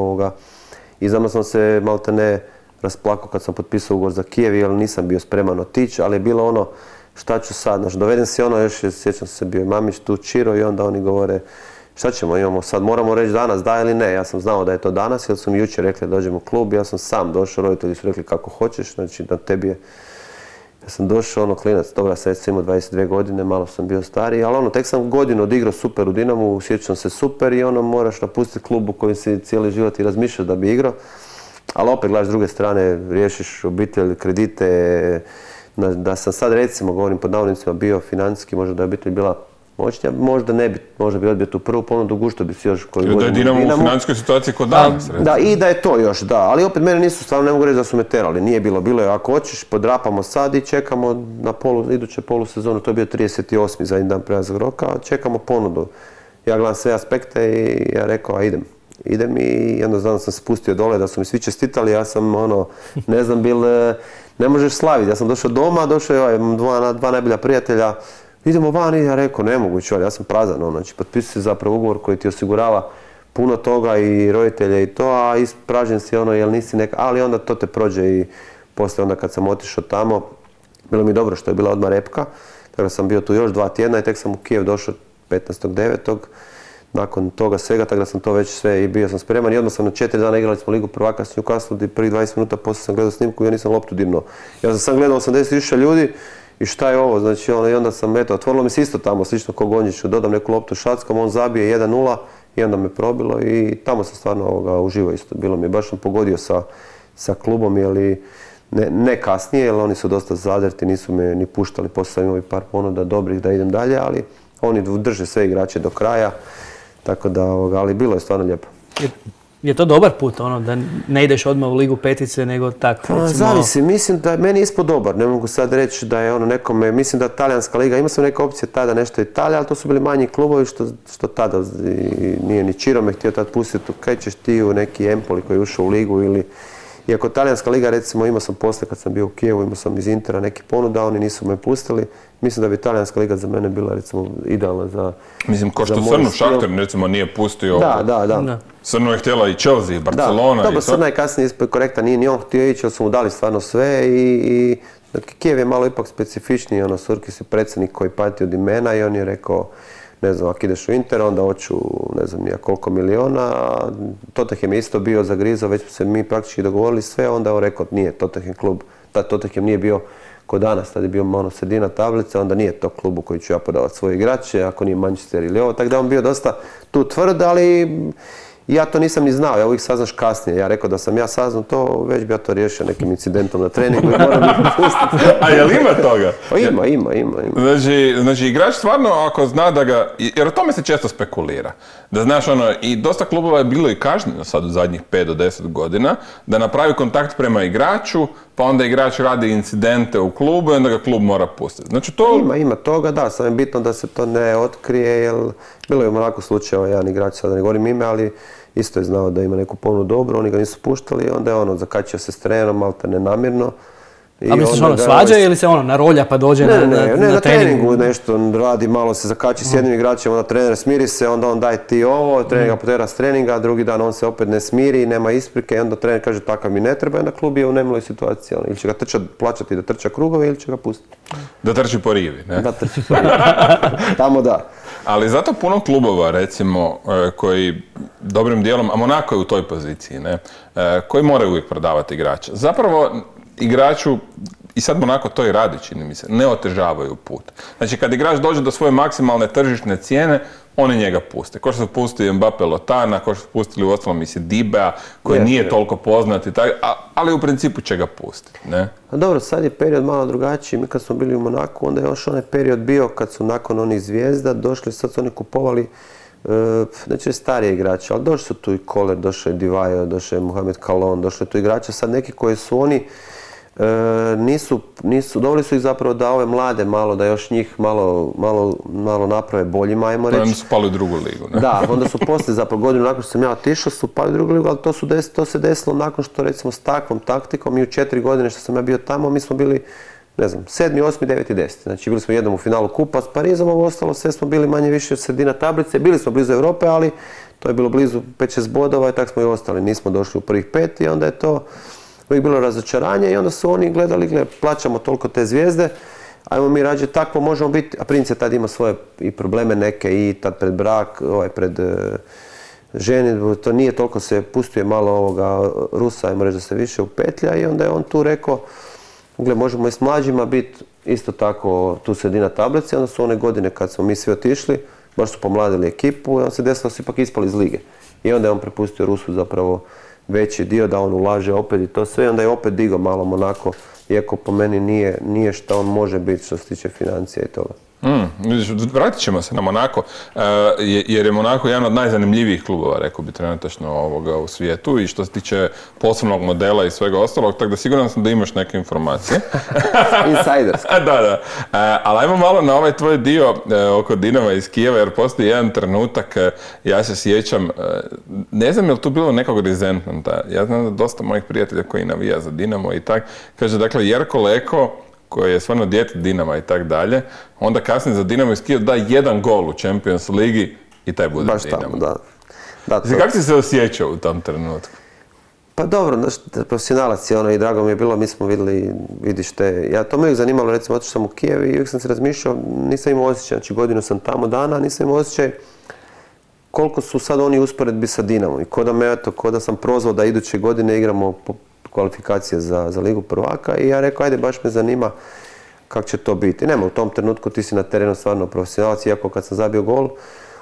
i znam da sam se malte ne rasplakao kad sam potpisao ugovor za Kijev, jer nisam bio spreman otići, ali je bilo šta ću sad, doveden si još, sjećam se, bio je Mamić tu Čiro i onda oni govore šta ćemo, imamo sad, moramo reći danas da ili ne. Ja sam znao da je to danas, jer su mi jučer rekli da dođemo u klub, ja sam sam došao, roditelji su rekli kako hoćeš, znači na tebi je. Ja sam došao, klinac, dobra, sad sam imao 22 godine, malo sam bio stariji, ali tek sam godinu odigrao super u Dinamu, sjećam se super i moraš napustiti klub u kojem si cijeli život i razmišljaš da bi igrao, ali opet gledaš s druge strane, riješiš obitelj, kredite, da sam sad recimo, govorim pod navodnicima, bio financijski, možda da je obitelj bila moćnija, možda bi odbio tu prvu ponudu, gušto bi si još koju godinu. Da je Dinamo u financijskoj situaciji kod danas, da, i da je to još, da, ali opet mene nisu, stvarno ne mogu reći da su me terali, nije bilo je ako hoćeš, podrapamo sad i čekamo na iduće polusezonu, to je bio 38. zadnji dan prelazak roka, čekamo ponudu. Ja gledam sve aspekte i ja rekao, a idem i jednostavno sam spustio dole da su mi svi čestitali, ja sam ne znam ne možeš slaviti, ja sam došao doma, došao je dva najbolja prijatelja, idemo van i ja rekao, ne mogu čovjek, ja sam prazan, znači potpisao si zapravo ugovor koji ti osigurava puno toga i roditelje i to, a ispražen si jel nisi ali onda to te prođe i poslije onda kad sam otišao tamo, bilo mi dobro što je bila odmah repka, tako da sam bio tu još 2 tjedna i tek sam u Kijev došao 15.9. Nakon toga svega, tako da sam to već sve i bio sam spreman i odmah sam na 4 dana igrali smo Ligu prvaka s Newcastle i prvih 20 minuta poslije sam gledao snimku i ja nisam loptu dimnuo. Ja sam gledao 80.000 ljudi i šta je ovo, znači i onda sam, otvorilo mi se isto tamo, slično kao Gonjiću, dodam neku loptu Šackom, on zabije 1-0 i onda me probilo i tamo sam stvarno uživao isto. Bilo mi je, baš sam pogodio sa klubom, ne kasnije, jer oni su dosta zadrti, nisu me ni puštali, poslije sam imao par ponuda dobrih da idem dalje, ali oni drže sve igrače do kraja, tako da, ali bilo je stvarno lijepo. Je to dobar put, da ne ideš odmah u Ligu petice, nego tako? Pa zavisi, mislim da je meni ispod dobar, ne mogu sad reći da je nekome, mislim da Talijanska liga, imao sam neke opcije tada nešto Italija, ali to su bili manji klubovi što tada nije ni Čiro me htio tad pustiti, kaj ćeš ti u neki Empoli koji je ušao u ligu ili... Iako Talijanska liga, recimo, imao sam poslije kad sam bio u Kijevu, imao sam iz Intera neki ponuda, oni nisu me pustili. Mislim da bi Talijanska liga za mene bila, recimo, idealna za... Mislim, ko što Srnu Šaktor, recimo, nije pustio... Da. Srnu je htjela i Chelsea, i Barcelona. Dobro, Srna je kasnije ispod korekta, nije ni on htio ići, ali su mu dali stvarno sve i Kijev je malo ipak specifičniji, Surkis je predsjednik koji pati od imena i on je rekao, ne znam, ako ideš u Inter, onda hoću, ne znam nija koliko miliona, Tottenham je isto bio zagrizao, već smo se mi praktički dogovorili sve, onda je on rekao, nije Tottenham klub, tad Tottenham nije bio ko danas, tad je bio sredina tablice, onda nije to klub u koji ću ja podavati svoje igrače, ako nije Manchester ili ovo, tako da on bio dosta tu tvrd, ali ja to nisam ni znao, ja uvijek saznaš kasnije. Ja rekao da sam ja saznao to, već bi ja to riješio nekim incidentom na treningu i moram ih pustiti. A jel ima toga? Ima. Znači, igrač stvarno ako zna da ga, jer o tome se često spekulira, da znaš i dosta klubova je bilo i kažnjeno sad u zadnjih 5 do 10 godina, da napravi kontakt prema igraču, pa onda igrač radi incidente u klubu i onda ga klub mora pustiti. Znači to... Ima toga, da, samo je bitno da se to ne otkrije, jer bilo je onako slučajeva, jedan igrač, sada ne govorim ime, ali isto je znao da ima neku ponudu dobro, oni ga nisu puštali i onda je zakačio se s trenerom, malte nenamjerno. A misliš svađa ili se narolja pa dođe na treningu nešto radi, malo se zakači s jednim igračem, onda trener smiri se, onda on daj ti ovo, trener ga potera s treninga, drugi dan on se opet ne smiri, nema isprike i onda trener kaže takav mi ne treba i onda klub je u nemiloj situaciji. Ili će ga plaćati da trča krugove ili će ga pustiti. Da trči po rivi, ne? Da trči po rivi. Tamo da. Ali zato puno klubova, recimo, koji dobrim dijelom, a Monako je u toj poziciji, ne? Koji moraju uvijek prodavati igrača. Zapravo, igraču, i sad Monako to i radi, čini mi se, ne otežavaju put. Znači, kad igrač dođe do svoje maksimalne tržišne cijene, oni njega puste. Ko što su pustili Mbappe Lotana, ko što su pustili u ostalom Dibea, koji nije toliko poznat i tako, ali u principu će ga pustiti, ne? A dobro, sad je period malo drugačiji. Mi kad smo bili u Monaku, onda je još onaj period bio kad su nakon onih zvijezda došli, sad su oni kupovali znači starije igrače, ali došli su tu i Koller, došao je Divayo, došao je Mohamed Kalon, došli tu igrače, sad neki koji su oni doveli su ih zapravo da ove mlade malo, da još njih malo naprave boljima, ajmo reći. Oni su pali u drugu ligu, ne? Da, onda su poslije zapravo godinu nakon što sam ja otišao su pali u drugu ligu, ali to se desilo nakon što recimo s takvom taktikom i u 4 godine što sam ja bio tamo, mi smo bili, ne znam, 7., 8., 9. i 10. Znači bili smo jednom u finalu kupa s Parizom, ovo ostalo sve smo bili manje više od sredina tablice, bili smo blizu Europe, ali to je bilo blizu 5-6 bodova i tako smo i ostali, nismo došli u prvih 5 i onda je to uvijek bilo razočaranje i onda su oni gledali, plaćamo toliko te zvijezde, ajmo mi rađe takvo možemo biti, a Prince tad ima svoje i probleme neke i tad pred brak, pred ženitbu, to nije toliko se pustuje malo ovoga Rusa, ajmo reći da se više upetlja i onda je on tu rekao, možemo i s mlađima biti isto tako tu sredina tablice, onda su one godine kad smo mi svi otišli, baš su pomladili ekipu i onda se desilo da su ipak ispali iz lige. I onda je on prepustio Rusu zapravo veći dio da on ulaže opet i to sve i onda je opet digao malo Monako, iako po meni nije šta on može biti što se tiče financija i toga. Vratit ćemo se na Monako, jer je Monako jedan od najzanimljivijih klubova, rekao bi trenutačno u svijetu i što se tiče poslovnog modela i svega ostalog, tako da siguran sam da imaš neke informacije. Insiders. Da. Ali ajmo malo na ovaj tvoj dio oko Dinama iz Kijeva, jer postoji jedan trenutak, ja se sjećam, ne znam je li tu bilo nekog resentmenta, ja znam da dosta mojih prijatelja koji navija za Dinamo i tak, kaže, dakle, Jerko Leko, koji je stvarno dijete Dinama i tak dalje, onda kasnije za Dinamo iz Kijeva da jedan gol u Champions Ligi i taj bude baš Dinamo. Tamo, da. Kako si se osjećao u tom trenutku? Pa dobro, profesionalac je i drago mi je bilo, mi smo vidjeli, vidiš te, to me uvijek zanimalo, recimo, otišao sam u Kijev i uvijek sam se razmišljao, nisam imao osjećaj, znači godinu sam tamo dana, nisam imao osjećaj koliko su sad oni usporedbi sa Dinamom i ko da sam prozvao da iduće godine igramo kvalifikacije za Ligu prvaka i ja rekao, ajde, baš me zanima kako će to biti. Nema, u tom trenutku ti si na terenu stvarno profesionalac, iako kad sam zabio gol,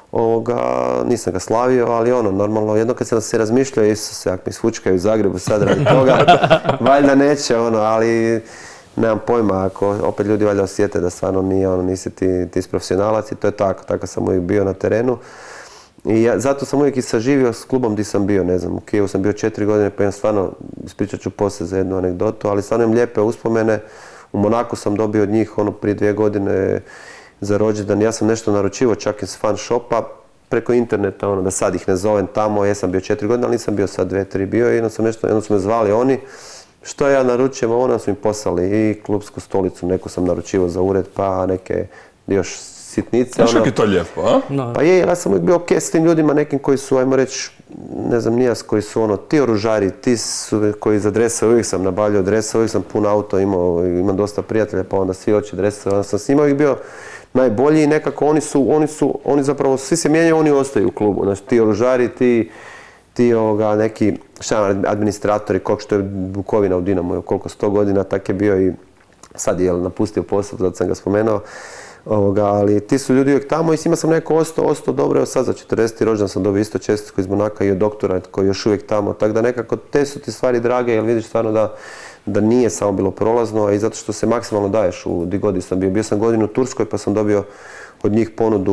nisam ga slavio, ali normalno, jedno kad sam se razmišljao, Isuse, ako mi sfučkaju u Zagrebu sad radi toga, valjda neće, ali nemam pojma, ako opet ljudi valjda osjete da stvarno nisi ti profesionalac i to je tako sam uvijek bio na terenu. I zato sam uvijek i saživio s klubom gdje sam bio, ne znam, u Kijevu sam bio 4 godine, pa imam stvarno, ispričat ću poslije za jednu anegdotu, ali stvarno imam lijepe uspomene. U Monaku sam dobio od njih prije 2 godine za rođendan. Ja sam nešto naručivao čak iz fan shopa preko interneta, da sad ih ne zovem tamo, jesam bio 4 godine, ali nisam bio sad 2-3 bio i jednom su me zvali oni. Što ja naručujem, onda su mi poslali i klubsku stolicu, neku sam naručivao za ured, pa neke još sitnice. Znaš kako je to lijepo, a? Pa ja sam uvijek bio ok s tim ljudima, nekim koji su, ajmo reći, ne znam nijas, koji su ti oružari, ti su koji za dresove, uvijek sam nabavljao dresove, uvijek sam pun auto imam dosta prijatelja, pa onda svi hoće dresove, onda sam s njima uvijek bio najbolji i nekako oni zapravo, svi se mijenjaju, oni ostaju u klubu, znači ti oružari, ti neki administratori, koliko što je Bukovina u Dinamu, koliko 100 godina, tak je bio i sad je napustio posao, zato sam ga spomenuo. Ali ti su ljudi uvijek tamo i s njima sam neko ostao dobro, evo sad za 40. rođendan sam dobio isto čestitku iz Monaka i od doktora koji je još uvijek tamo, tako da nekako te su ti stvari drage jer vidiš stvarno da nije samo bilo prolazno i zato što se maksimalno daješ u di god sam bio. Bio sam godinu u Turskoj pa sam dobio od njih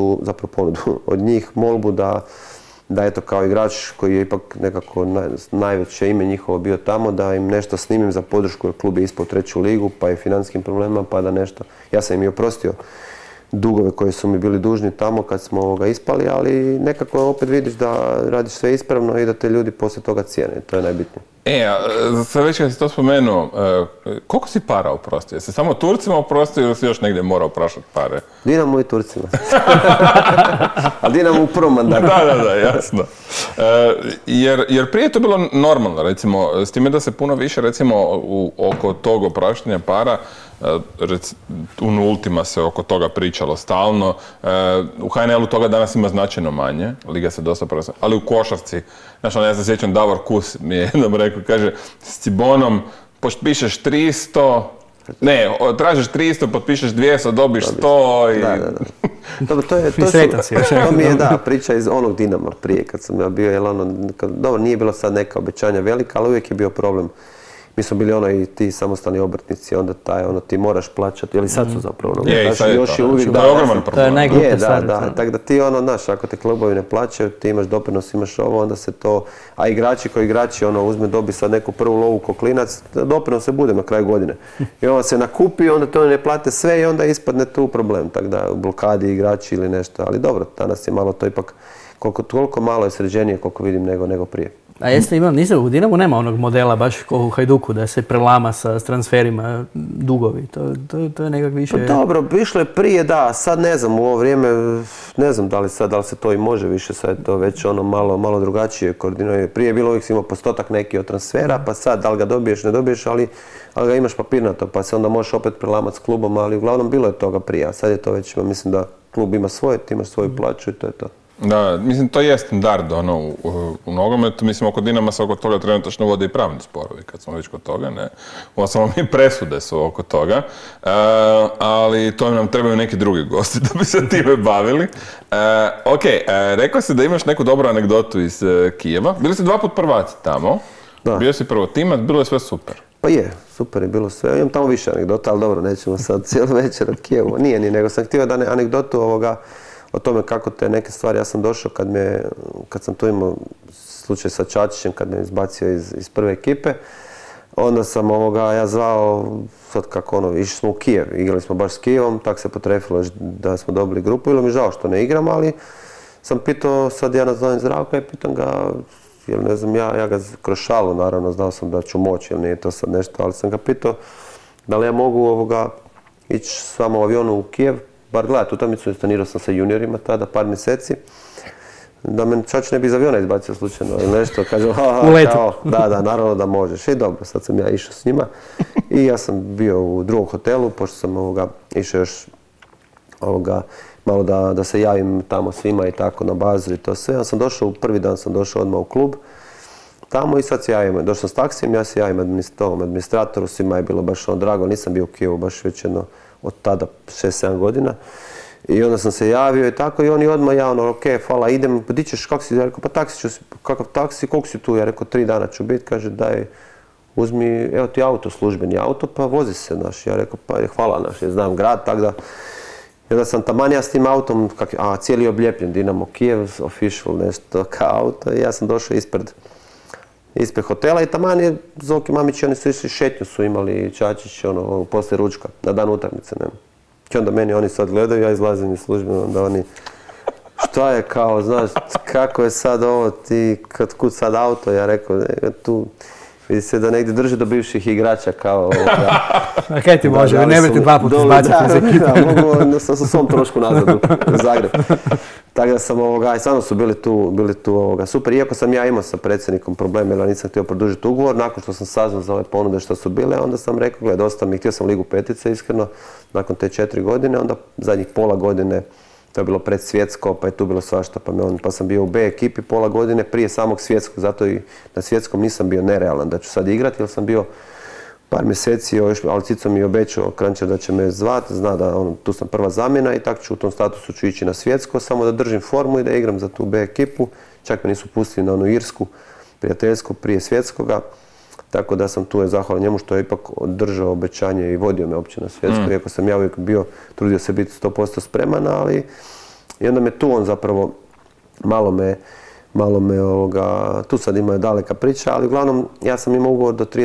od njih molbu da eto kao igrač koji je ipak nekako najveće ime njihovo bio tamo, da im nešto snimim za podršku jer klub je ispao 3. ligu pa je financijskim problemima pa da nešto. Ja sam im i oprostio dugove koje su mi bili dužni tamo kad smo ispali, ali nekako opet vidiš da radiš sve ispravno i da te ljudi poslije toga cijene, to je najbitnije. Sad već kad si to spomenuo, koliko si para oprostio? Jesi samo Turcima oprostio ili si još negdje morao prašati pare? Dinamo i Turcima. A Dinamo u prvom mandatu. Da, jasno. Jer prije je to bilo normalno, recimo, s time da se puno više, recimo, oko tog opraštanja para, u nultima se oko toga pričalo stalno. U HNL-u toga danas ima značajno manje, liga se dosta prasa, ali u košarci, znaš, ja se sjećam, Davor Kus mi je jednom rekao, kaže, s Cibonom potpišeš 300, tražiš 300, potpišeš 200, dobiš 100 i... Da. Dobro, to mi je, priča iz onog Dinama prije, kad sam ja bio, dobro, nije bilo sad neka obećanja velika, ali uvijek je bio problem. Mi smo bili i ti samostalni obrtnici, onda ti moraš plaćati, ili sad su zapravo. To je ogroman problem. To je najgluplja stvar. Tako da ti ako te klubovi ne plaćaju, ti imaš doprinos, imaš ovo, onda se to, a igrači uzme, dobi sad neku prvu lovu ko klinac, doprinos se bude na kraju godine. I onda se nakupi, onda to ne plate sve i onda ispadne tu problem, tako da u blokadi igrači ili nešto, ali dobro, danas je malo to ipak, koliko malo je sređenije, koliko vidim nego prije. A u Dinamu nema onog modela baš kao u Hajduku da se prelama sa transferima dugovi, to je nekak više... Pa dobro, išlo je prije, da, sad ne znam, u ovo vrijeme, ne znam da li se to i može više, sad je to već malo drugačije koordinirano. Prije je bilo uvijek si imao postotak neki od transfera, pa sad da li ga dobiješ, ne dobiješ, ali ga imaš papirnato, pa se onda možeš opet prelamati s klubom, ali uglavnom bilo je toga prije, a sad je to već, mislim da klub ima svoje, ti imaš svoju plaću i to je to. Da, mislim, to je standard u nogometu, mislim, oko Dinama se oko toga trenutačno vode i pravni sporovi, kad smo već kod toga, ne. Uostalom i presude su oko toga, ali to nam trebaju neki drugi gosti da bi se time bavili. Rekao si da imaš neku dobru anegdotu iz Kijeva, bili ste 2 put prvaci tamo, bio si prvo timac, bilo je sve super. Pa je, super je bilo sve. Imam tamo više anegdota, ali dobro, nećemo sad cijelu večer od Kijevu. Nije ni, nego sam htio da anegdotu o tome kako te neke stvari. Ja sam došao kad sam tu imao slučaj sa Čačićem, kad me izbacio iz prve ekipe. Onda sam ja zvao, sad kako išli smo u Kijev, igrali smo baš s Kijevom, tako se potrefilo da smo dobili grupu. Bilo mi žao što ne igram, ali sam pitao, sad ja nazovem Zdravka i pitam ga, jer ne znam, ja ga kroz šalu, naravno, znao sam da ću moći, jer nije to sad nešto, ali sam ga pitao da li ja mogu ići s vama u avionu u Kijev, bar gledati utakmicu, trenirao sam sa juniorima tada, par mjeseci, da me Čačić ne bi iz aviona izbacio slučajno ili nešto, kaže, kao, da, naravno da možeš. I dobro, sad sam ja išao s njima i ja sam bio u drugom hotelu, pošto sam išao još malo da se javim tamo svima i tako na bazu i to sve. Ja sam došao, prvi dan sam došao odmah u klub tamo i sad se javim, došao sam s taksijem, ja se javim administratoru, svima je bilo baš drago, nisam bio u Kijevu baš već jedno od tada 6-7 godina. I onda sam se javio i tako i oni odmah ok, hvala, idem, di ćeš, kako si? Ja rekao, pa taksi ću, kakav taksi, koliko si tu? Ja rekao, 3 dana ću biti, kaže, daj, uzmi, evo ti auto, službeni auto, pa vozi se, naš. Ja rekao, pa hvala, naš, jer znam grad, tako da. I onda sam taman ja s tim autom, cijeli obljepljen, Dinamo Kijev, official, nešto kao auto, i ja sam došao ispred hotela i taman je Zoki Mamić, oni su išli šetnju, su imali Čačić, poslije ručka, na dan utakmice, nema. I onda meni oni sad gledaju, ja izlazim iz službe, onda oni, šta je kao, znaš, kako je sad ovo, ti, kud sad auto, ja rekao, tu, vidi se da negdje drži do bivših igrača, kao A kaj ti može, ne bi ti 2 puta izbaciti iz ekipe. Da, mogu sam sa svom trošku nazad u Zagreb. Tako da sam, i stvarno su bili tu super, iako sam ja imao sa predsjednikom problem, jer nisam htio produžiti ugovor, nakon što sam saznao za ove ponude što su bile, onda sam rekao, gledaj, dosta mi, htio sam Ligu petice, iskreno, nakon te 4 godine, onda zadnjih pola godine, to je bilo pred svjetsko, pa je tu bilo svašta, pa sam bio u B ekipi pola godine prije samog svjetskog, zato i na svjetskom nisam bio nerealan da ću sad igrati, jer sam bio par mjeseci, ali Cico mi je obećao, Krančar, da će me zvati, zna da tu sam prva zamjena i tako ću u tom statusu ću ići na svjetsko, samo da držim formu i da igram za tu B ekipu. Čak me nisu pustili na onu irsku, prijateljsku, prije svjetskoga, tako da sam tu zahvalan njemu što je ipak održao obećanje i vodio me uopće na svjetsku, iako sam ja uvijek trudio se biti 100% spreman, ali i onda me tu on zapravo malo me tu sad ima daleka priča, ali uglavnom ja sam imao ugovor do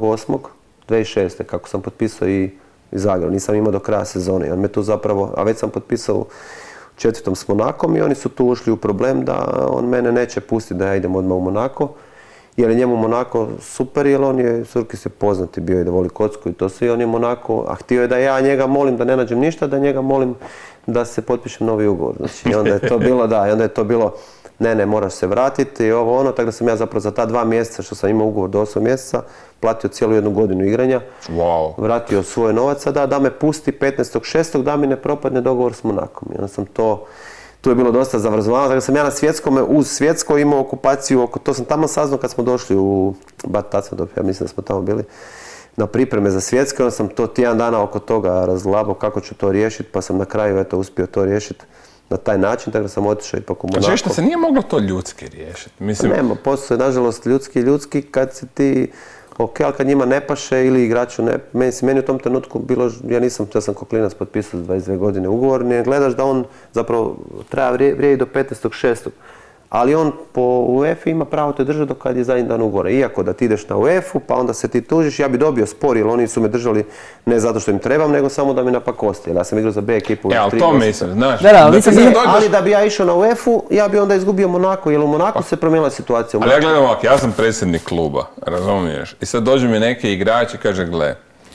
31.8.2006. kako sam potpisao i Zagreb. Nisam imao do kraja sezone. On me tu zapravo, a već sam potpisao u 4. s Monakom i oni su tu ušli u problem da on mene neće pustiti da ja idem odmah u Monako. Jer je njemu Monako super, jer on je, Surkis je poznati bio i da voli kocku i to sve, i on je Monako, a htio je da ja njega molim da ne nađem ništa, da njega molim da se potpišem novi ugovor. Znači, i onda je to bilo, ne, moraš se vratiti i tako da sam ja zapravo za ta 2 mjeseca što sam imao ugovor do 8 mjeseca, platio cijelu 1 godinu igranja, vratio svoj novac, da me pusti 15.6. da mi ne propadne dogovor s Monakom. I onda sam tu je bilo dosta zavrzovano, tako da sam ja na svjetskome, uz svjetsko imao okupaciju, to sam tamo saznao kad smo došli u Bad Tacmadop, ja mislim da smo tamo bili na pripreme za svjetske, onda sam to tjedan dana oko toga razglabao kako ću to riješiti, pa sam na kraju uspio to riješiti na taj način, tako da sam otišao ipak u Monako. Znači što se nije moglo to ljudski riješiti? Nema, postoje nažalost ljudski kad si ti, ali kad njima ne paše ili igraču ne, meni u tom trenutku bilo, ja sam ko klinac potpisao 22 godine ugovor, ne gledaš da on zapravo treba vrijedi do 15.6. Ali on po UEFA ima pravo te držati dok kad je zadnji dan ugovora. Iako da ti ideš na UEFA, pa onda se ti tužiš, ja bi dobio spor, jer oni su me držali ne zato što im trebam, nego samo da mi napakosti. Ja sam igrao za B ekipu. Ali to mislim, znaš. Ali da bi ja išao na UEFA, ja bi onda izgubio Monako, jer u Monaku se promijenila situacija. Ali ja gledam ovako, ja sam predsjednik kluba, razumiješ? I sad dođu mi neki igrači i kaže, gle,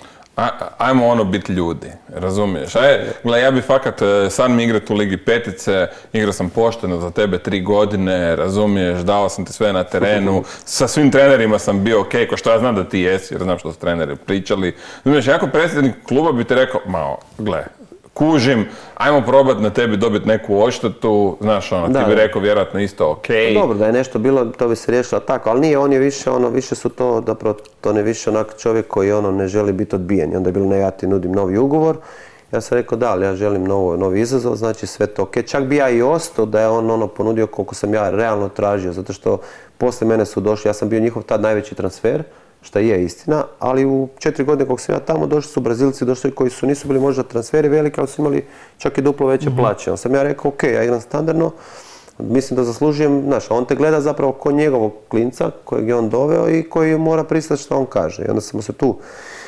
ajmo biti ljudi, razumiješ? Gle, ja bi fakat, sad mi igrati u Ligi petice, igrao sam pošteno za tebe 3 godine, razumiješ, dao sam ti sve na terenu, sa svim trenerima sam bio okej, ko što ja znam da ti jesi, jer znam što su treneri pričali. Razumiješ, jako predsjednik kluba bi ti rekao, gle, kužim, ajmo probati na tebi dobiti neku odštetu, znaš, ti bi rekao vjerojatno isto okej. Dobro, da je nešto bilo, to bi se riješilo tako, ali nije, on je više, više su to, zapravo, to ne više onak čovjek koji ne želi biti odbijen. I onda je bilo, ne, ja ti nudim novi ugovor. Ja sam rekao, da, ali ja želim novi izazov, znači sve to okej. Čak bi ja i ostao da je on ponudio koliko sam ja realno tražio, zato što posle mene su došli, ja sam bio njihov tad najveći transfer, šta je istina, ali u 4 godine kog sam ja tamo došli su Brazilci, došli koji nisu bili možda transferi veliki, ali su imali čak i duplo veće plaće. Onda sam ja rekao, ok, ja igram standardno, mislim da zaslužujem, znaš, on te gleda zapravo ko njegovog klinca kojeg je on doveo i koji mora pristati što on kaže. I onda smo se tu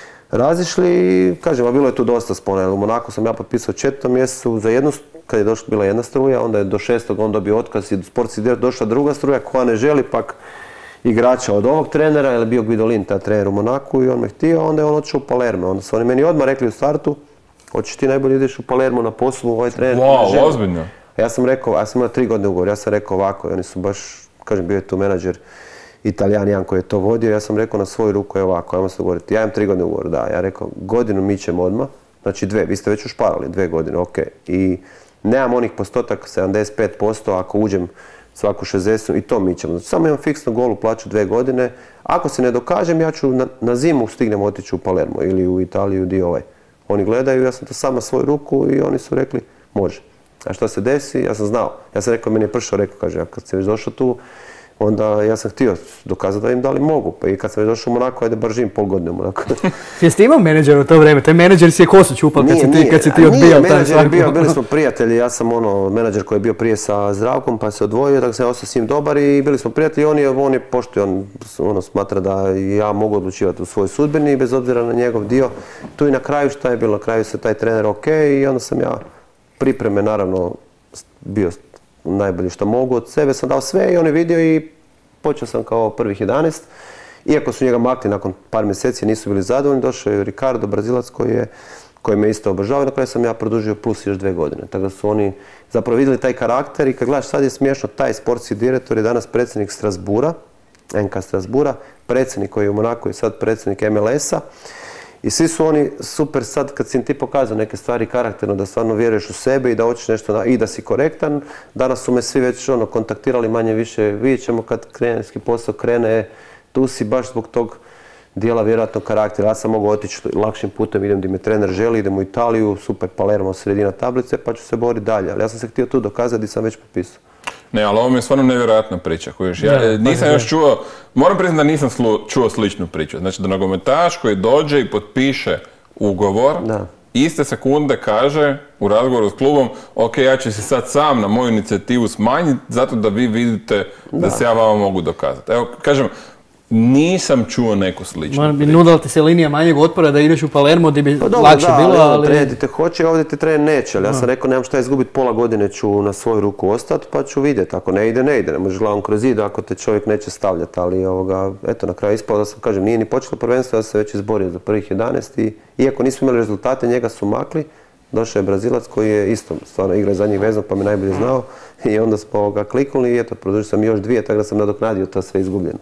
razišli i, kažem, a bilo je tu dosta spona. U Monaku sam ja potpisao u 4. mjesecu za jednu, kad je bila jedna struja, onda je do 6. on dobio otkaz i sportski direktor došla druga struja koja ne želi pak igrača od ovog trenera, jer je bio Guidolin, taj trener u Monaku i on me htio, onda je on otišao u Palermo. Onda su oni meni odmah rekli u startu, hoćeš ti najbolje ideš u Palermo na poslu, ovaj trener ne želi. Wow, ozbiljno. Ja sam rekao, ja sam imao 3 godine ugovor, ja sam rekao ovako, i oni su baš, kažem, bio je tu menadžer Italijan, jedan koji je to vodio, ja sam rekao na svoju ruku, je ovako, ajmo se dogovoriti, ja imam 3 godine ugovor, da, ja rekao, godinu mi ćemo odmah, znači 2, vi ste već ušparali 2 godine, ok, i nemam onih postotak 75%, ako uđem svaku 60 i to mi ćemo, znači samo imam fiksnu golu plaću 2 godine, ako se ne dokažem, ja ću na zimu stignem otići u Palermo ili u Italiju, dio ovaj. Oni gledaju, ja sam to sam na svoju ruku i oni su rekli, može. A što se desi, ja sam znao. Ja sam rekao, meni je pršao, rekao, kaže, kad sam već došao tu, onda ja sam htio dokazati da im da li mogu. Pa i kad sam već došao u Monako, ajde bar živim pol godine u Monaku. Jeste imao menadžera u to vrijeme? Taj menadžer si je kosu čupal kad si ti odbijao. Nije menadžer bio, bili smo prijatelji. Ja sam menadžer koji je bio prije sa Zdravkom, pa se odvojio, tako sam ja ostao s njim dobar i bili smo prijatelji. On je poštuje, on smatra da ja mogu odlučivati u svojoj sudbini, bez obzira na njegov dio. Tu i na kraju šta je bilo, na kraju se taj trener ok i onda sam ja pripreme, naravno, bio najbolje što mogu od sebe, sam dao sve i on je vidio i počeo sam kao prvih 11. Iako su njega makli nakon par mjeseci, nisu bili zadovoljni, došao je Ricardo, Brazilac, koji me isto obožavao i na kraju sam ja produžio plus još 2 godine. Tako da su oni zapravo vidjeli taj karakter i kad gledaš, sad je smiješno, taj sportski direktor je danas predsjednik Strasbourga, NK Strasbourga, predsjednik koji je u Monaku i sad predsjednik MLS-a. I svi su oni super sad kad si im ti pokazao neke stvari karakterno, da stvarno vjeruješ u sebe i da hoćeš nešto i da si korektan. Danas su me svi već kontaktirali manje više, vidjet ćemo kad trenerski posao krene, tu si baš zbog tog dijela vjerojatno karaktera. Ja sam mogao otići lakšim putem, idem gdje me trener želi, idem u Italiju, super Palermo, sredina tablice, pa ću se boriti dalje. Ali ja sam se htio tu dokazati i sam već potpisao. Ne, ali ovo mi je stvarno nevjerojatna priča. Ja nisam još čuo, moram priznati da nisam čuo sličnu priču. Znači da nogometaš koji dođe i potpiše ugovor, iste sekunde kaže u razgovoru s klubom, ok, ja ću se sad sam na moju inicijativu smanjiti zato da vi vidite da se ja vama mogu dokazati. Evo, kažem, nisam čuo neku sličnu priču. Nudala ti se linija manjeg otpora da ideš u Palermo gdje bi lakše bilo, ali... Trener ti te hoće, ovdje ti trener neće, ali ja sam rekao nemam šta izgubiti, pola godine ću na svoju ruku ostati pa ću vidjeti, ako ne ide, ne ide, ne možeš glavom kroz zid ako te čovjek neće stavljati, ali eto na kraju ispalo da sam, kažem, nije ni počelo prvenstvo, ja sam se već izborio za prvih 11 i iako nismo imali rezultate, njega su makli, došao je Brazilac koji je isto stvarno igra zadnjih vezom pa me najbolje znao i onda smo ga kliknuli i eto, produžio sam još 2, tako da sam nadoknadio to sve izgubljeno.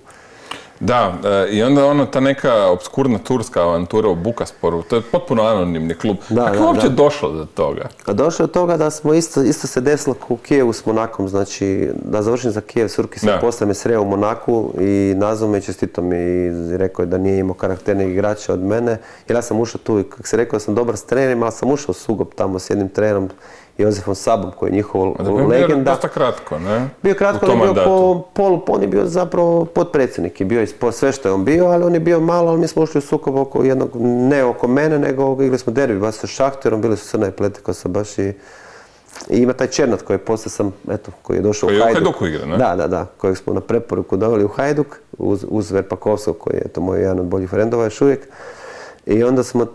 Da, i onda ta neka obskurna turska avantura u Bukasporu, to je potpuno anonimni klub. Kako je uopće došlo do toga? Došlo je do toga da smo isto se desilo u Kijevu s Monakom, znači da završim za Kijev, Surki se posle me sreo u Monaku i nazvao me i čestitao mi i rekao je da nije imao karakternih igrača od mene. Jer ja sam ušao tu i kako se rekao da sam dobar s trenerima, ali sam ušao u sukob tamo s jednim trenerom, Josefom Sabom, koji je njihov legenda. Bio dosta kratko, ne? Bio kratko, on je bio on je bio zapravo potpredsjednik i bio je sve što je on bio, ali on je bio malo, ali mi smo ušli u sukob oko jednog, ne oko mene, nego igrali smo derbi, baš sa Šahterom, bili su Crna i Pletikao sa baš i ima taj Černat koji poslije sam, eto, koji je došao u Hajduk. Koji je u Hajduku igra, ne? Da, kojeg smo na preporuku doveli u Hajduk, uz Verpakovskog, koji je to moj jedan od boljih frendova još uvijek. I onda smo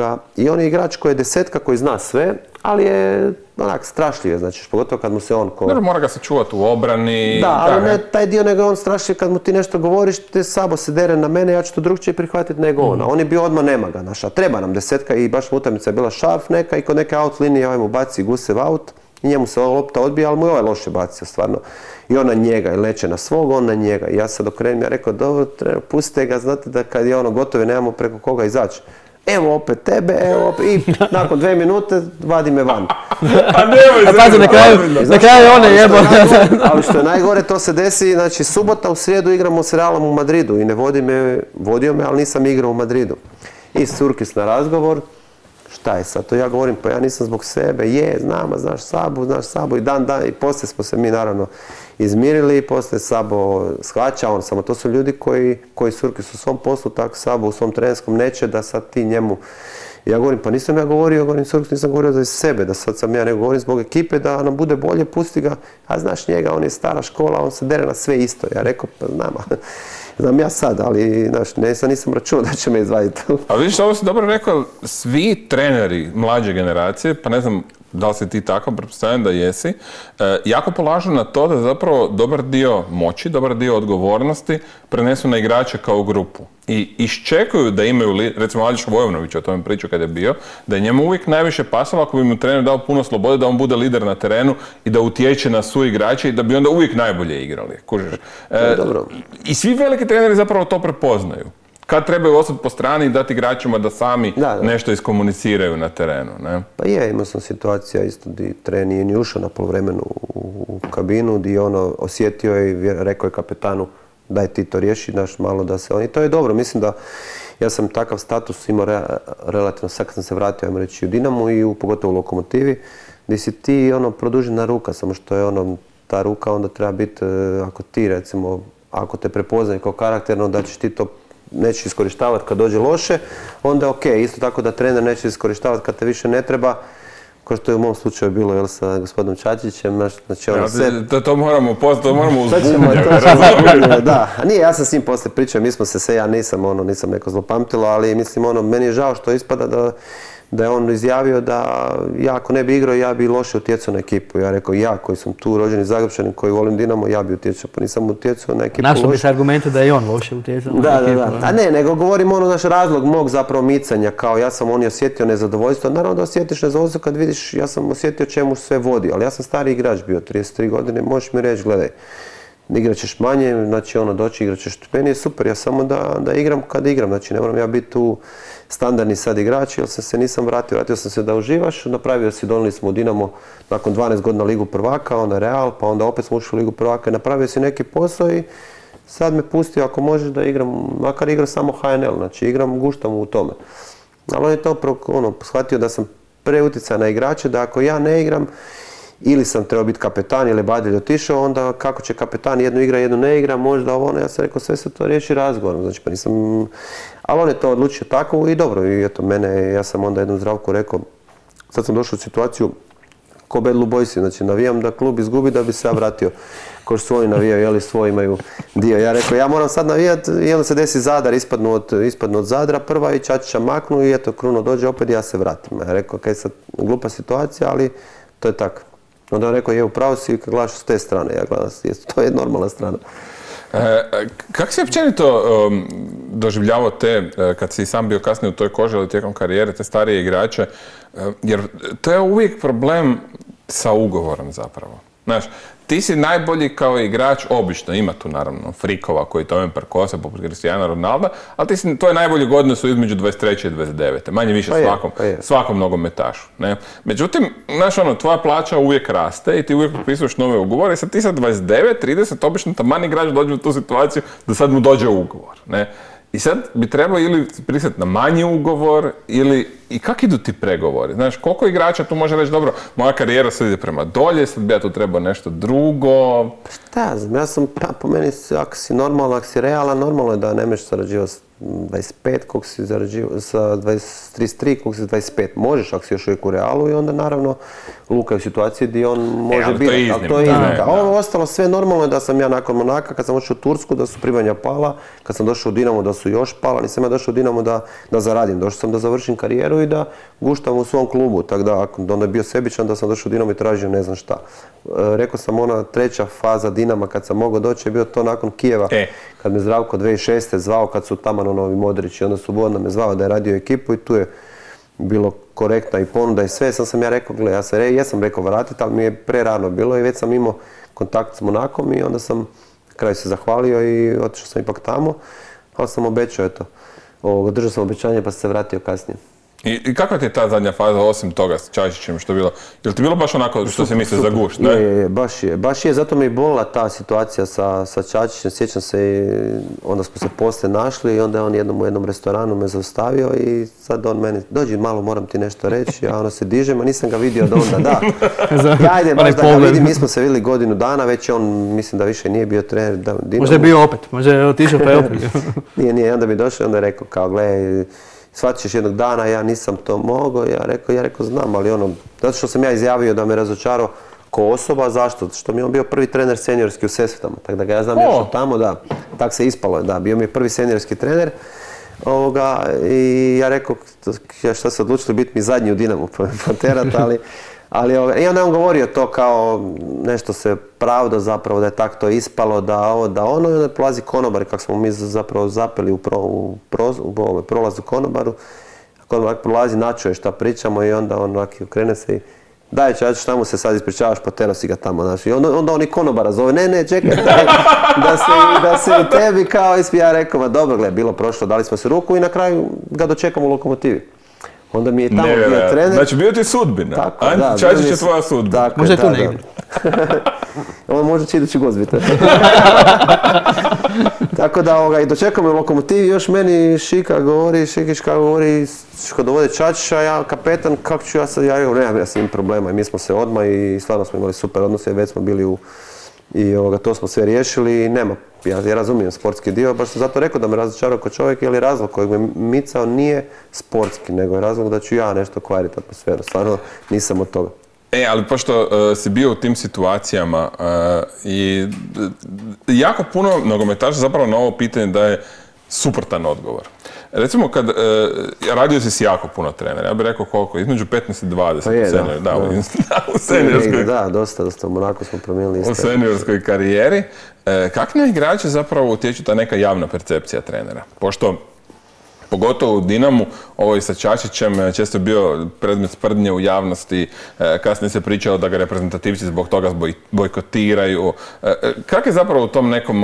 i on je igrač koji je desetka, koji zna sve, ali je onak strašljiv, znači, pogotovo kad mu se on... Mora ga se čuvati u obrani... Da, ali ne taj dio, nego on strašljiv, kad mu ti nešto govoriš, te Sabo se dere na mene, ja ću to drugčije prihvatiti nego ona. On je bio odmah nemaga, naša, treba nam desetka i baš utakmica je bila šarf neka i kod neke out linije ovaj mu baci Gusev out i njemu se ova lopta odbija, ali mu je ovaj loše bacio, stvarno. I on na njega, i leće na svog, on na njega. I ja sad okrenem, ja rekao, dobro, pustite ga, znate da kad je gotovo, nemamo preko koga izaći. Evo opet tebe, evo opet, i nakon 2 minute vadi me van. Pazi, na kraju one jebo. Ali što je najgore, to se desi, znači subota u srijedu igramo s Realom u Madridu i ne vodio me, ali nisam igrao u Madridu. I Surkis na razgovor, šta je sad to, ja govorim, pa ja nisam zbog sebe, znaš Sabu i dan, i poslije smo se mi naravno izmirili i poslije Sabo shvaća on, samo to su ljudi koji surki su u svom poslu, tako Sabo u svom trenerskom neće da sad ti njemu. Ja govorim, pa nisam ja govorio, nisam govorio za sebe, da sad sam ja nego govorim zbog ekipe, da nam bude bolje, pusti ga, a znaš njega, on je stara škola, on se dere na sve isto. Ja rekao, pa znam ja sad, ali znaš, nisam računao da će me izvaditi. A vidiš, ovo si dobro rekao, svi treneri mlađe generacije, pa ne znam da li si ti takav, pretpostavljam da jesi, jako polažu na to da zapravo dobar dio moći, dobar dio odgovornosti prenesu na igrače kao grupu. I iščekuju da imaju, recimo Aljoša Vojovnović o tome pričao kad je bio, da je njemu uvijek najviše pasalo ako bi mu trener dao puno slobode, da on bude lider na terenu i da utječe na suigrače i da bi onda uvijek najbolje igrali. Kužiš? Dobro. I svi veliki treneri zapravo to prepoznaju. Kad trebaju ostati po strani i dati igračima da sami nešto iskomuniciraju na terenu, ne? Pa je, imao sam situacija isto gdje trener nije ni ušao na poluvremenu u kabinu, gdje osjetio je i rekao je kapetanu daj ti to riješi, daš malo da se on... I to je dobro, mislim da ja sam takav status imao relativno sad kad sam se vratio, ajmo reći, u Dinamu i pogotovo u Lokomotivi, gdje si ti produžena ruka, samo što je ta ruka onda treba biti, ako ti recimo, ako te prepoznaje kao karakterno, da ćeš ti to nećeš iskorištavati kad dođe loše, onda je okej. Isto tako da trener neće iskorištavati kad te više ne treba, kao što je u mom slučaju bilo sa gospodinom Čačićem. Znači, to moramo uzbunjati. Da, nije, ja sam s njim poslije pričao, mi smo se, ja nisam neko zlopamtilo, ali mislim, meni je žao što ispada da je on izjavio da ja ako ne bi igrao, ja bi loše utjecao na ekipu. Ja rekao, ja koji sam tu rođeni Zagrebčanin, koji volim Dinamo, ja bi utjecao, pa nisam utjecao na ekipu. Našao bi se argumente da je on loše utjecao na ekipu. Da. A ne, nego govorim naš razlog mog zapravo micanja, kao ja sam osjetio nezadovoljstvo. Naravno da osjetiš nezadovoljstvo kad vidiš, ja sam osjetio čemu sve vodi, ali ja sam stari igrač bio, 33 godine, možeš mi reći, gledaj, igrat ćeš manje, znači doći igrat ćeš, meni je super, ja samo da igram kad igram, znači ne moram ja biti tu standardni sad igrač, jer se nisam vratio sam se da uživaš, napravio si, donijeli smo u Dinamo nakon 12 godina Ligu prvaka, onda Real, pa onda opet smo ušli u Ligu prvaka i napravio si neki posao i sad me pustio ako možeš da igram, makar igram samo HNL, znači guštam u tome. Ali on je to shvatio da sam preutjecaj na igrače, da ako ja ne igram, ili sam trebao biti kapetan ili Badilj otišao, onda kako će kapetan jednu igra, jednu ne igra, možda ja sam rekao sve se to riješi razgovorom, znači pa nisam, ali on je to odlučio tako i dobro, i eto ja sam onda jednom Zdravku rekao, sad sam došao u situaciju ko Bad Blue Boysi, znači navijam da klub izgubi da bi se ja vratio, ko što svoji navijaju, jeli svoji imaju dio, ja rekao ja moram sad navijati i onda se desi Zadar, ispadnu od Zadra prva i Čačića maknu i eto Kruno dođe opet i ja se vratim, ja rekao kaj sad glupa situacija, ali to je tako. Onda on rekao, upravo si kad gledaš s te strane, ja gledam, to je normalna strana. Kako si općenito doživljavao te, kad si sam bio kasnije u toj koži ili tijekom karijere, te starije igrače, jer to je uvijek problem sa ugovorom zapravo. Znaš, ti si najbolji kao igrač, obično, ima tu naravno frikova koji tome prkose, poput Cristiana Ronalda, ali tvoje najbolje godine su između 23. i 29. Manje više svakom nogometašu. Međutim, znaš tvoja plaća uvijek raste i ti uvijek potpisuješ nove ugovore i sad ti sa 29, 30, obično taman igrač dođe u tu situaciju da sad mu dođe ugovor. I sad bi trebao ili pristati na manji ugovor i kako idu ti pregovori? Znaš, koliko igrača tu može reći, dobro, moja karijera sad ide prema dolje, sad bi ja tu trebao nešto drugo. Šta znam, ja sam, po meni, ako si normalan, ako si realan, normalno je da ne možeš zarađivati s 25, koliko si zarađivao, sa 33, koliko si 25. Možeš ako si još uvijek u Realu i onda naravno Luka je u situaciji gdje on može biti, ali to je iznimka. Ovo ostalo sve normalno je da sam ja nakon Monaka, kad sam došao u Tursku, da su primanja pala, kad sam došao u Dinamo da su još pala, nisam ja došao u Dinamo da zaradim, došao sam da završim karijeru i da guštam u svom klubu, tako da onda je bio sebičan da sam došao u Dinamo i tražio ne znam šta. Rekao sam ona treća faza Dinama kad sam mogao doći je bio to nakon Kijeva, kad me Zdravko 2006. zvao, kad su taman ovi Modrić i onda Slobodan me zvao da je radio ekipu i tu je bilo korektna i ponuda i sve, sam ja rekao, gle, jesam rekao vratiti, ali mi je prerano bilo i već sam imao kontakt s Monakom i onda sam na kraju se zahvalio i otišao sam ipak tamo, ali sam obećao, držao sam obećanje pa sam se vratio kasnije. I kakva ti je ta zadnja faza osim toga s Čačićem što je bilo? Je li ti bilo baš onako što se misli za gušt, ne? Je, baš je, zato mi je bolila ta situacija sa Čačićem, sjećam se, onda smo se poslije našli i onda je on u jednom restoranu me zaustavio i sad on meni, dođi malo, moram ti nešto reći, ja ono se dižem, a nisam ga vidio od onda, da. Ja ajde, baš da ga vidim, mi smo se vidjeli godinu dana, već on, mislim da više nije bio trener Dinamo. Možda je bio opet, možda je otišao pa je opet. Nije, onda mi došao i onda je rekao kao, gledaj, shvatit ćeš jednog dana, ja nisam to mogao, ja rekao znam, ali ono, zato što sam ja izjavio da me razočarao ko osoba, zašto? Što mi je on bio prvi trener seniorski u Sesvetama, tako da ga ja znam još od tamo, da, tak se ispalo, da, bio mi je prvi seniorski trener, i ja rekao, šta se odlučili biti mi zadnji u Dinamu poterat, ali i onda je on govorio to kao nešto se pravda zapravo da je tako to ispalo, da ovo, da ono, i onda prolazi konobar, kako smo mi zapravo zapeli u prolazu konobaru, konobar prolazi, načuje šta pričamo i onda on okrene se i daj Čačić, šta mu se sad ispričavaš, potero si ga tamo, znaš, i onda on i konobara zove, ne, čekaj, da se i tebi kao ispije, ja rekao, ma dobro, gledaj, bilo prošlo, dali smo se ruku i na kraju ga dočekam u Lokomotivi. Onda mi je tamo bio trener. Znači bio ti sudbina. Tako, Čačić je tvoja sudbina. Možda je tu negdje. On može će idući gost biti. Tako da i dočekam me u Lokomotivi, još meni Šikić govori, što dovode Čačića, ja kapetan, kako ću ja sad, ja rekao, ja sam imam problema i mi smo se odmah i stvarno smo imali super odnose, već smo bili to smo sve riješili i nema. Ja razumijem sportski dio, baš sam zato rekao da me razočarao kao čovjek, jer je razlog kojeg me micao nije sportski, nego je razlog da ću ja nešto kvariti atmosferu. Stvarno nisam od toga. Ali pošto si bio u tim situacijama i jako puno nogometaša zapravo na ovo pitanje daje suprotan odgovor. Recimo, radio si s jako puno trenera, ja bih rekao koliko, između 15 i 20 u seniorskoj. Da, dosta, u Monaku smo promijenili isto. U seniorskoj karijeri. Kako na igrače zapravo utječu ta neka javna percepcija trenera? Pošto, pogotovo u Dinamu, ovo i sa Čačićem često je bio predmet sprdnje u javnosti, kasnije se pričalo da ga reprezentativci zbog toga bojkotiraju. Kako je zapravo u tom nekom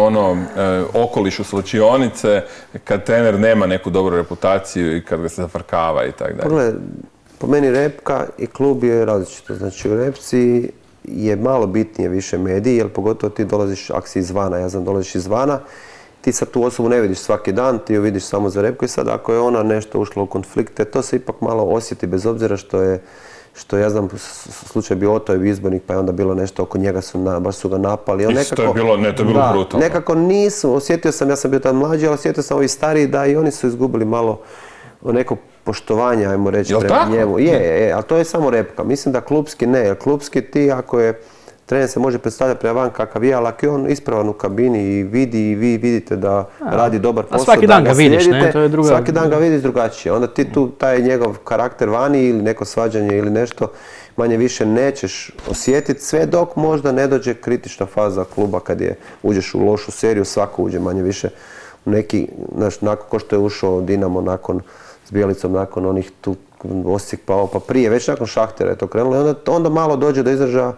okolišu slučionice kad trener nema neku dobru reputaciju i kad ga se zafrkava i tako dalje? Pogledaj, po meni repka i klub je različito. Znači u repci je malo bitnije više mediji, jer pogotovo ti dolaziš, ako si izvana, ja znam, dolaziš izvana, ti sad tu osobu ne vidiš svaki dan, ti ju vidiš samo za repku i sad ako je ona nešto ušla u konflikte, to se ipak malo osjeti bez obzira što ja znam, slučaj bio Otojev izbornik pa je onda bilo nešto oko njega, baš su ga napali. To je bilo brutalno. Nekako nisu, osjetio sam, ja sam bio tad mlađi, ali osjetio sam ovi stariji da i oni su izgubili malo neko poštovanje, ajmo reći, prema njemu. Je, ali to je samo repka. Mislim da klupski ne, jer klupski ti ako je trener se može predstavljati prema van kakav je, ali ako je on ispravan u kabini i vidi i vi vidite da radi dobar posao, svaki dan ga vidiš, ne? To je druga... Svaki dan ga vidiš drugačije. Onda ti tu taj njegov karakter vani ili neko svađanje ili nešto manje više nećeš osjetiti sve dok možda ne dođe kritična faza kluba kad uđeš u lošu seriju, svako uđe manje više u neki, nakon ko što je ušao Dinamo s Bjelicom, nakon onih tu Osijek pa prije, već nakon Šahtera je to krenulo i onda malo dođe do izražaja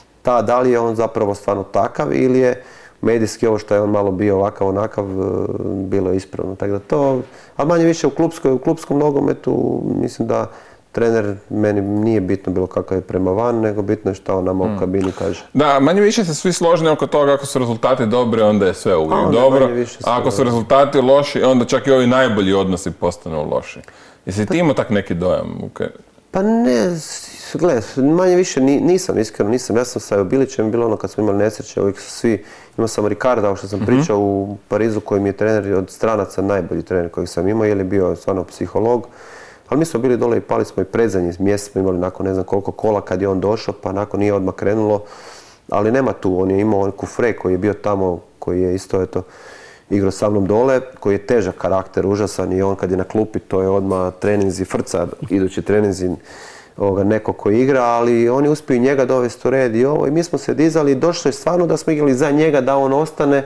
da li je on zapravo stvarno takav ili je medijski ovo što je on malo bio ovakav onakav bilo ispravno. Tako da to, ali manje više u klupskom nogometu mislim da trener meni nije bitno bilo kakav je prema van, nego bitno je što on nama u kabini kaže. Da, manje više se svi složni oko toga ako su rezultati dobri, onda je sve uvijek dobro, a ako su rezultati loši, onda čak i ovi najbolji odnosi postanu loši. Jesi ti imao tak neki dojam? Pa ne, gledaj, manje više nisam, iskreno nisam. Ja sam sa Bilićem bilo ono kad smo imali nesreće, uvijek su svi, imao sam Ricarda, ovo što sam pričao u Parizu koji mi je trener od stranaca, najbolji trener kojeg sam imao, jer je bio stvarno psiholog. Ali mi smo bili dole i pali smo i predzadnji mjesec smo imali nakon ne znam koliko kola kad je on došao, pa nakon nije odmah krenulo. Ali nema tu, on je imao Kufre koji je bio tamo, koji je isto igrao sa mnom dole, koji je težak karakter, užasan i on kad je na klupi to je odmah treninzi, frca, idući treninzi neko ko igra, ali oni uspiju njega dovesti u red i ovo i mi smo se dizali i došlo je stvarno da smo igrali za njega, da on ostane,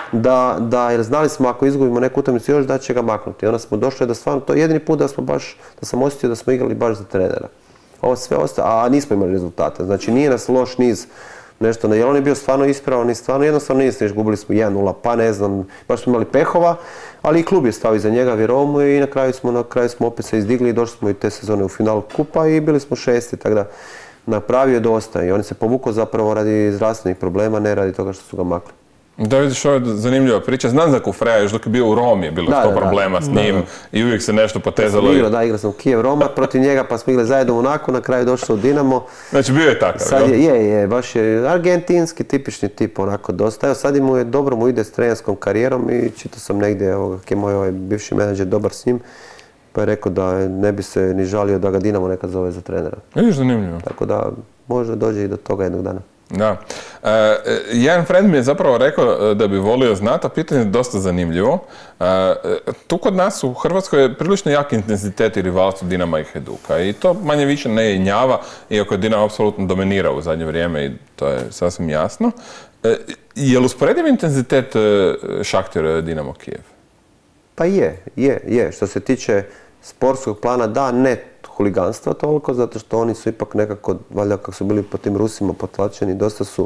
jer znali smo ako izgubimo neku utakmicu još da će ga maknuti. Onda smo došli da stvarno, to je jedini put da sam osjetio da smo igrali baš za trenera. Ovo sve ostalo, a nismo imali rezultate, znači nije nas loš niz nešto, jer on je bio stvarno ispravan i stvarno jednostavno nismo, gubili smo 1-0, pa ne znam, baš smo imali pehova, ali i klub je stao iza njega, vjerovatno, i na kraju smo opet se izdigli i došli smo i te sezone u finalu kupa i bili smo 6. Tako da napravio je dosta i on se povukao zapravo radi zdravstvenih problema, ne radi toga što su ga makli. Da, vidiš, ovo je zanimljiva priča. Znam za Kufreja, još dok je bio u Romi je bilo to problema s njim i uvijek se nešto potezalo. Igrao sam Kijev Roma protiv njega, pa smo igrali zajedno u Monaku, na kraju došlo u Dinamo. Znači bio je takav, sad baš je argentinski, tipični tip, onako dosta. Evo sad mu je dobro, mu ide s trenerskom karijerom i čitao sam negdje kak je moj bivši menadžer dobar s njim, pa je rekao da ne bi se ni žalio da ga Dinamo nekad zove za trenera. Vidiš, zanimljivo. Tako da možda dođe i do toga jednog dana. Da. Jedan friend mi je zapravo rekao da bi volio znati, a pitanje je dosta zanimljivo. Tu kod nas u Hrvatskoj je prilično jak intenzitet i rivalstvo Dinama i Hajduka i to manje više ne jenjava, iako je Dinamo apsolutno dominirao u zadnje vrijeme i to je sasvim jasno. Je li usporediv intenzitet Šahtjera Dinamo Kijev? Pa je. Što se tiče sportskog plana, da, ne huliganstva toliko, zato što oni su ipak nekako, valjda kako su bili po tim Rusima potlačeni,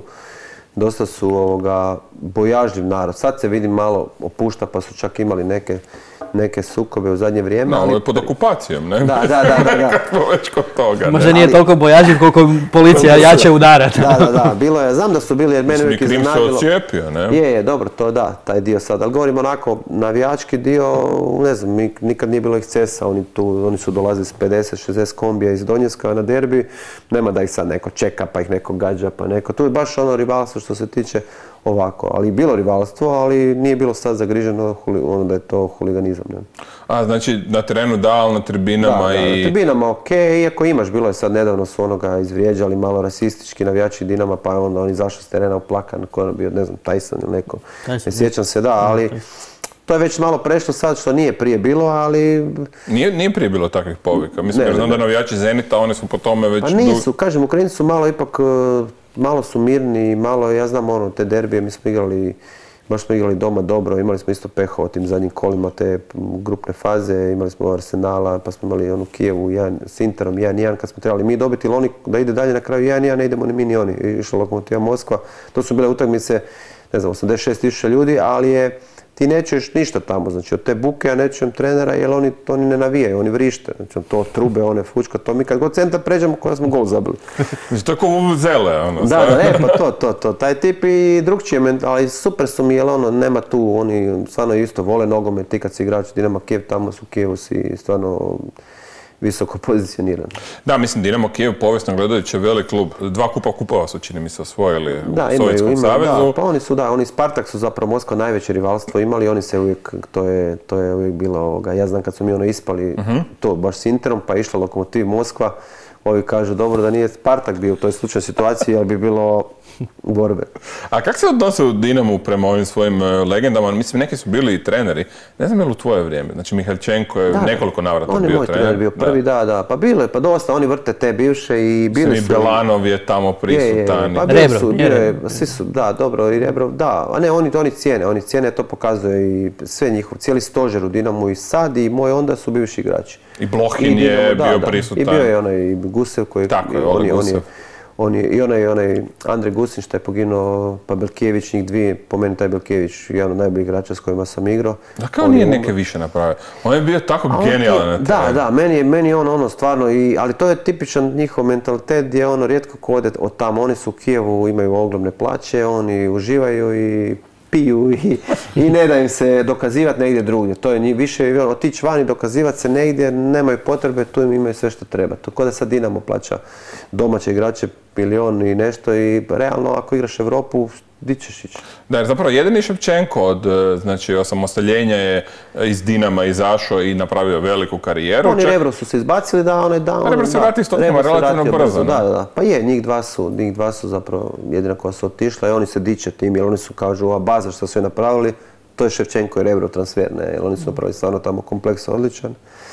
dosta su bojažljiv narod. Sad se vidim malo opušta, pa su čak imali neke sukobe u zadnje vrijeme. No, ovo je pod okupacijom, ne? Da. Kako već kod toga. Možda nije toliko bojažljiv koliko policija jače udara. Da, bilo je, znam da su bili, jer mene uvijek iznenadilo. Krim se ocijepio, ne? Je, dobro, to da, taj dio sad. Ali govorim onako, navijački dio, ne znam, nikad nije bilo ekscesa, oni su dolazili s 50-60 kombija iz Donjecka na derbi, nema da ih sad neko čeka, pa ih neko gađa, pa neko. Tu je baš ono rivalstvo što se tiče ovako, ali bilo rivalstvo, ali nije bilo sad zagriženo da je to huliganizam. Ne? A, znači na terenu da, ali na tribinama i... na tribinama okej, iako imaš, bilo je sad nedavno su onoga izvrijeđali malo rasistički navijači Dinama, pa onda oni izašli s terena uplakan, ko je bio, ne znam, Tyson ili neko. Ne sjećam se, da, ali to je već malo prešlo sad, što nije prije bilo, ali... Nije prije bilo takvih povika. Mislim, jer znam da navijači Zenita, oni su po tome već... Pa nisu, kažem, Ukrajinci su malo ipak... Malo su mirni, malo, ja znam te derbije, baš smo igrali doma dobro, imali smo isto peha o tim zadnjim kolima, te grupne faze, imali smo Arsenala, pa smo imali onu Kijevu s Interom 1-1 kad smo trebali mi dobiti, ili oni da ide dalje na kraju 1-1, ne idemo ni mi ni oni, išla Lokomotiva Moskva, to su bile utakmice, ne znam, 86.000 ljudi, ali ti ne čuješ ništa tamo, znači od te buke ja ne čujem trenera jer oni ne navijaju, oni vrište, znači to trube, one fučka, to mi kad god centar pređemo kada smo gol zabili. Znači to je kao Vuvuzele, ono. Da, pa to, taj tip i drugčije, ali super su mi jer nema tu, oni stvarno isto vole nogomet, ti kad si igrač Dinamo Kijev, tamo su Kijevu si stvarno visoko pozicioniran. Da, mislim, Dinamo Kijev povijesno gledajući je velik klub. 2 kupova su, čini mi se, osvojili u Sovjetskom savezu. Da, pa oni Spartak su zapravo Moskva najveće rivalstvo imali, oni se uvijek, to je uvijek bilo, ja znam kad su mi ispali to baš s Interom, pa je išla Lokomotiv Moskva, ovi kažu dobro da nije Spartak bio u toj slučajnoj situaciji, jer bi bilo borbe. A kako se odnose u Dinamu prema ovim svojim legendama? Mislim, neki su bili i treneri. Ne znam je li u tvoje vrijeme? Znači, Mihaljčenko je nekoliko navrata bio trener. On je moj trener bio prvi, da. Pa bilo je, pa dosta, oni vrte te bivše i bili su... I Belanov je tamo prisutan. Pa bili su, svi su, da, dobro, i Rebrov, da. A ne, oni cijene, to pokazuje i sve njihov, cijeli stožer u Dinamu i sad i moj onda su bivši igrači. I Blohin je bio prisutan. I bio je onaj Gusev koji... Tako je, Ole Gusev. I onaj Andrej Gusin što je poginuo, pa Belkijević, njih dvije, po meni taj Belkijević, jedan od najboljih igrača s kojima sam igrao. Da kao nije neke više napravio? On je bio tako genijalan. Da, meni je on stvarno, ali to je tipičan njihov mentalitet gdje rijetko ko ode od tamo. Oni su u Kijevu, imaju ogromne plaće, oni uživaju i piju i ne da im se dokazivati negdje drugdje. To je više otići van i dokazivati se negdje, nemaju potrebe, tu im imaju sve što treba. To kod da sad Dinamo plaća domaće igrače milion i nešto i realno ako igraš Europu, di ćeš ići? Da, jer zapravo jedini Ševčenko od osamostaljenja je iz Dinama izašao i napravio veliku karijeru. Oni Rebro su se izbacili, Rebro se vrati s Tottenhama relativno brzo. Da. Pa je, njih dva su zapravo jedina koja su otišla i oni se diče tim, jer oni su kažu ova baza što su je napravili, to je Ševčenko i Rebro transfer, jer oni su napravili stvarno tamo kompleks odličan.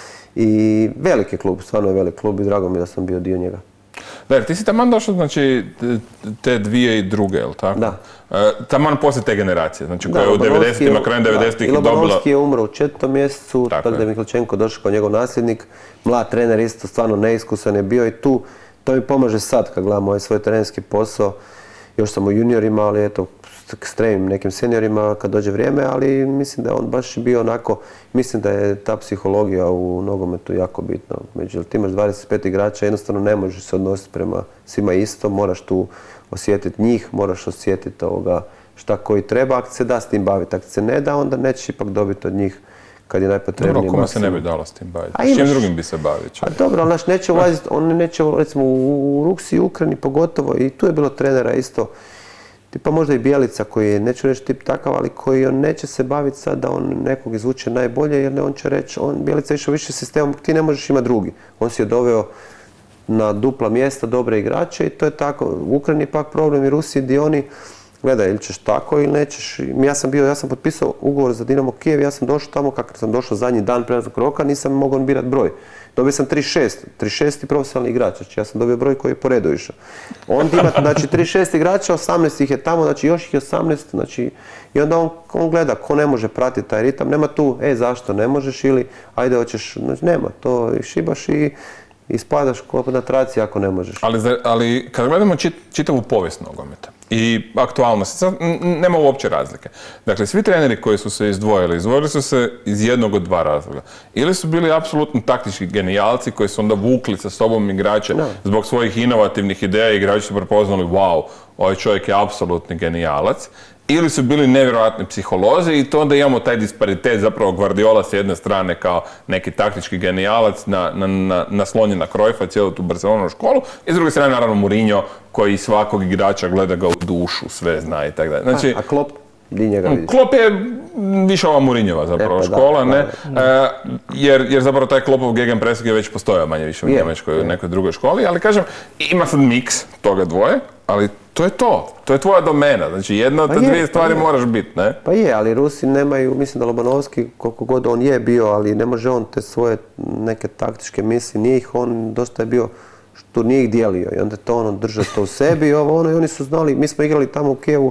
I veliki klub, stvarno je velik klub i drago mi da sam bio dio njega. Da, jer ti si taman došao, znači, te 2002, je li tako? Da. Taman poslije te generacije, znači koja je u 90-ima, krajem 90-ih dobila... Lobanovski je umro u 4. mjesecu, tako da je Mihaljčenko došao kao njegov nasljednik. Mlad trener isto, stvarno neiskusan je bio i tu. To mi pomaže sad kad gledam ovaj svoj trenerski posao. Još sam u juniorima, ali eto, stremim nekim seniorima kad dođe vrijeme, ali mislim da je on baš bio onako, mislim da je ta psihologija u nogometu jako bitna. Međutim, ti imaš 25 igrača, jednostavno ne možeš se odnositi prema svima isto, moraš tu osjetiti njih, moraš osjetiti šta koji treba, ako se da s tim baviti. Ako se ne da, onda nećeš ipak dobiti od njih kad je najpotrebnije. Dobro, kome se ne bi dalo s tim baviti? S čim drugim bi se bavio? A dobro, ali neće ulaziti, on neće, recimo u Rusiji, Ukrajini pogotovo, i tu je bilo trenera isto, tipa možda i Bjelica koji je, neću reći tip takav, ali koji on neće se baviti sad da on nekog izvuče najbolje, jer on će reći, Bjelica je išao više sistemom, ti ne možeš imati drugi. On si je doveo na dupla mjesta dobre igrače i to je tako. U Ukrajini je pak problem i Rusiji gdje oni, gledaj, ili ćeš tako ili nećeš. Ja sam potpisao ugovor za Dinamo Kijev, ja sam došao tamo, kako sam došao zadnji dan prelaznog roka, nisam mogao birati broj. Dobio sam 36 profesionalni igrač, znači ja sam dobio broj koji je po redu išao. Onda ima, znači, 36 igrača, 18 ih je tamo, znači još ih je 18, znači, i onda on gleda ko ne može pratiti taj ritam, nema tu, zašto ne možeš ili ajde hoćeš, znači nema, to šibaš i spadaš na traci ako ne možeš. Ali kad gledamo čitavu povijest nogometa i aktualnost, nema uopće razlike. Dakle, svi treneri koji su se izdvojili su se iz jednog od dva razloga. Ili su bili apsolutno taktički genijalci koji su onda vukli sa sobom igrače zbog svojih inovativnih ideja i igrači su prepoznali, wow, ovaj čovjek je apsolutni genijalac. Ili su bili nevjerojatni psiholozi i to onda imamo taj disparitet, zapravo Guardiola s jedne strane kao neki taktički genijalac naslonjen na Cruyffa, cijelu tu Barcelonovu školu, i s druge strane naravno Mourinho koji svakog igrača gleda ga u dušu, sve zna i tako dalje. Znači, a Klopp? Di njega vidiš? Klopp je više ova Mourinhova zapravo škola, ne? Jer zapravo taj Kloppov gegenpressing je već postojao manje više u Njemačkoj, u nekoj drugoj školi, ali kažem, ima sad miks toga dvoje, ali to je to. To je tvoja domena. Znači, jedna od te dvije stvari moraš biti, ne? Pa je, ali Rusi nemaju, mislim da Lobanovski, koliko god on je bio, ali ne može on te svoje neke taktičke misli, nije ih on, dosta je bio, što nije ih dijelio. I onda to držao to u sebi i i oni su znali, mi smo igrali tamo u Kijevu,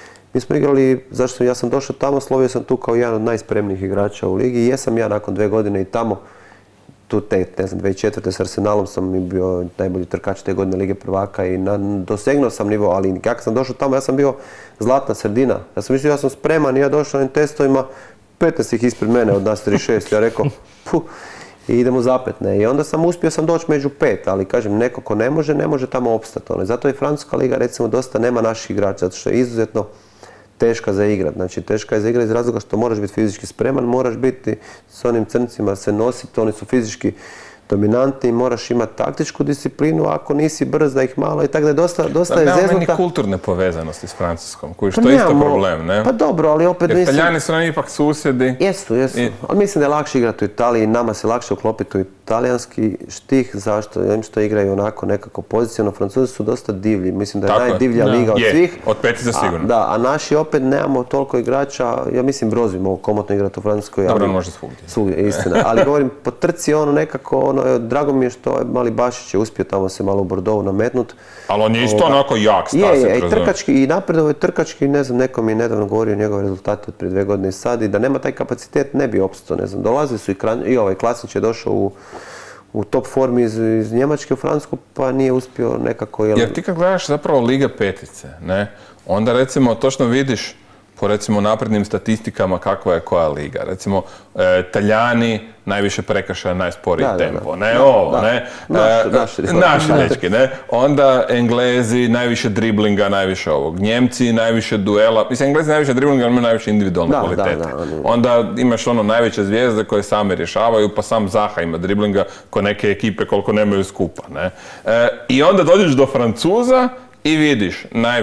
zašto ja sam došao tamo, slovio sam tu kao jedan od najspremnijih igrača u ligi i jesam ja nakon 2 godine i tamo, tu ne znam, 2004. s Arsenalom sam bio najbolji trkač te godine Lige prvaka i dosegnuo sam nivo, ali kako sam došao tamo, ja sam bio zlatna sredina. Ja sam mislio, ja sam spreman i ja došao na testovima, 15 ih ispred mene od nas 36, ja rekao, i idemo zapet, ne. I onda uspio sam doći među 5, ali kažem, neko ko ne može tamo opstati. Zato je Francuska liga, recimo, dosta nema naših igrača, zato što je izuzetno teška za igrat. Znači, teška je za igrat iz razloga što moraš biti fizički spreman, moraš biti s onim crncima se nositi, oni su fizički dominantni, moraš imati taktičku disciplinu, ako nisi brz da ih malo i tako da je dosta je zeznuta. Nema meni kulturne povezanosti s Francuskom, koji što je isto problem, ne? Pa dobro, ali opet jer Italijani su nam ipak susjedi. Jesu. Ali mislim da je lakše igrati u Italiji, nama se lakše uklopiti u italijanski štih, zašto? Ja što igraju onako nekako pozicionno, Francuzi su dosta divlji, mislim da je najdivlja liga od svih. Od petice sigurno. Da, a naši opet nemamo toliko igrača, ja mislim Broz bi mogu komotno igrati u Francuskoj. Dobro, može svugdje. Istina, ali govorim, po trci nekako, drago mi je što je Mali Bašić je uspio tamo se malo u Bordeauxu nametnut. Ali on je isto onako jak stas. Je, i trkački, i napredovao je trkački, ne znam, neko mi je nedavno govorio njegove rezultate od prije 2 godine i sad i da nema taj kapacitet ne bi opstao, ne znam. Dolazili su i ovaj Klasnić je došao u top formi iz Njemačke u Francusku, pa nije uspio nekako. Jer ti kad gledaš zapravo Liga petice, ne, onda recimo točno vidiš po recimo naprednim statistikama kakva je koja liga. Recimo, Talijani najviše prekršaja, najsporiji tempo, ne ovo, ne? Naši dečki, ne? Onda Englezi najviše driblinga, najviše ovog. Njemci najviše duela, mislim Englezi najviše driblinga, ali imaju najviše individualne kvalitete. Onda imaš najveće zvijezde koje same rješavaju, pa sam Zaha ima driblinga ko neke ekipe koliko nemaju skupa, ne? I onda dođeš do Francuza i vidiš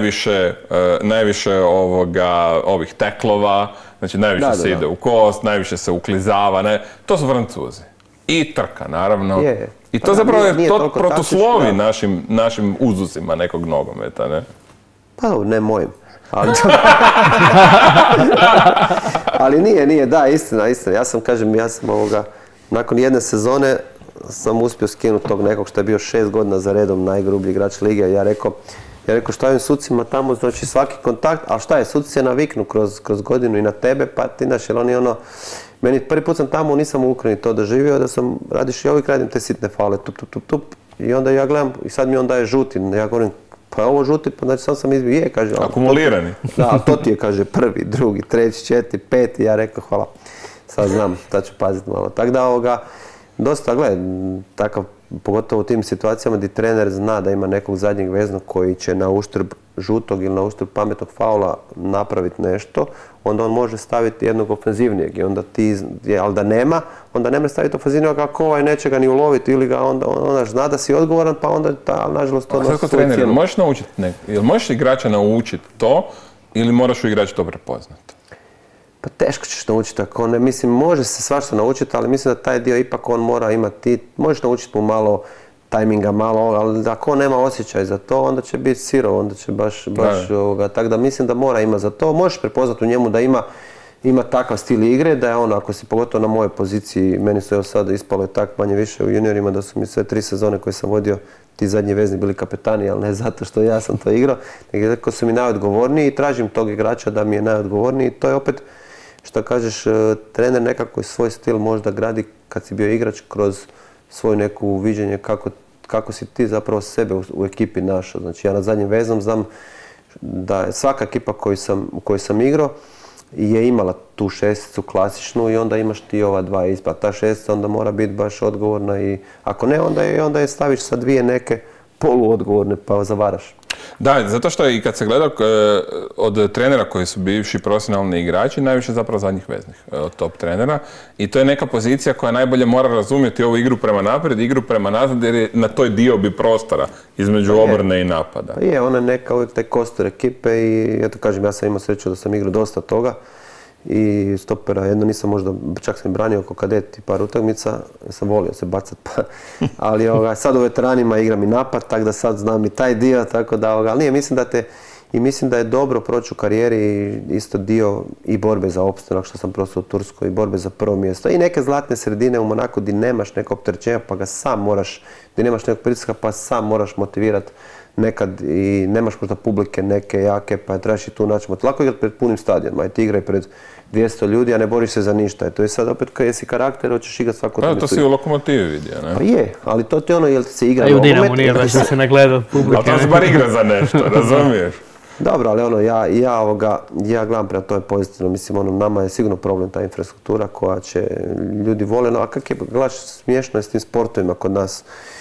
najviše ovih teklova, znači najviše se ide u kost, najviše se uklizava, ne? To su Francuzi. I trka, naravno. I to zapravo je to protuslovi našim uzusima nekog nogometa, ne? Pa ne mojim. Ali nije, da, istina. Ja sam nakon jedne sezone sam uspio skinuti tog nekog što je bio 6 godina za redom najgrublji igrač lige. Ja rekao šta je sucima tamo, znači svaki kontakt, a šta je, suci se naviknu kroz godinu i na tebe, pa ti znaš, jer oni meni prvi put sam tamo, nisam u Ukrajini to doživio, da sam radiš i uvijek radim te sitne faule, tup, i onda ja gledam, i sad mi on daje žuti, ja govorim, Pa ovo žuti, pa znači sam izbio, kaže. Akumulirani. Da, to ti je, kaže, prvi, drugi, treći, četiri, peti, ja rekao hvala, sad znam, sad ću paziti malo. Tako da dosta, gledaj, takav, pogotovo u tim situacijama gdje trener zna da ima nekog zadnjeg veznog koji će na uštrb žutog ili na uštrb pametnog faula napraviti nešto, onda on može staviti jednog ofenzivnijeg i onda ali da nema, onda ne može staviti ofenzivnijeg ako ovaj neće ga ni uloviti ili ga onda zna da si odgovoran, pa onda nažalost to nosi svoju cijenu. Možeš naučiti jel možeš igrača naučiti to ili moraš u igraču to prepoznati? Pa teško ćeš naučiti ako ne, mislim, može se svašta naučiti, ali mislim da taj dio ipak on mora imati, možeš naučiti mu malo tajminga, ali ako on nema osjećaj za to, onda će biti sirov, onda će baš tako da mislim da mora imati za to. Možeš prepoznati u njemu da ima takav stil igre, da je ono, ako si pogotovo na mojoj poziciji, meni su evo sad ispalo je tak manje više u juniorima, da su mi sve 3 sezone koje sam vodio, ti zadnji vezni bili kapetani, ali ne zato što ja sam to igrao, nego zato su mi najodgovorniji i tražim tog igrača da mi je najodgovorniji. To je opet, što kažeš, trener nekako svoj stil možda gradi kad si bio igrač kroz svoje neko viđenje kako si ti zapravo sebe u ekipi našao. Znači ja na zadnjim vezom znam da je svaka ekipa u kojoj sam igrao je imala tu šesticu klasičnu i onda imaš ti ova dva ispad. Ta šestica onda mora biti baš odgovorna i ako ne, onda je staviš sa dvije neke poluodgovorne pa zavaraš. Da, zato što i kad se gleda od trenera koji su bivši profesionalni igrači, najviše zapravo zadnjih veznih od top trenera. I to je neka pozicija koja najbolje mora razumjeti ovu igru prema naprijed, igru prema nazad, jer je na toj diobi prostora između obrne i napada. Pa je, ona je neka uvijek taj kostur ekipe i ja to kažem, ja sam imao sreću da sam igrao dosta toga. I stopera, jedno nisam možda, čak sam branio oko kadeti par utakmica, sam volio se bacat, ali sad u veteranima igram i napad, tako da sad znam i taj dio, tako da, ali nije, mislim da je dobro proći u karijeri isto dio i borbe za opstanak, što sam prosto u Turskoj, i borbe za prvo mjesto. I neke zlatne sredine u Monaku gdje nemaš neko opterećenja pa ga sam moraš, gdje nemaš nekog pritiska pa sam moraš motivirati nekad i nemaš možda publike neke jake pa trebaš i tu naći. Lako igrati pred punim stadionima i ti igraj pred 200 ljudi, a ne boriš se za ništa. To je sad opet kad jesi karakter, hoćeš igrati svako utakmicu. To si u Lokomotivi vidio, ne? Pa je, ali to ti jel ti se igra nogomet. A i u Dinamu nije baš da se ne gleda publike. Ali to se bar igra za nešto, razumiješ? Dobro, ali ja gledam prema tome pozitivno. Mislim, nama je sigurno problem ta infrastruktura koja će ljudi vole. No, a kak je, gledaš, smiješno je s tim sportovima kod nas.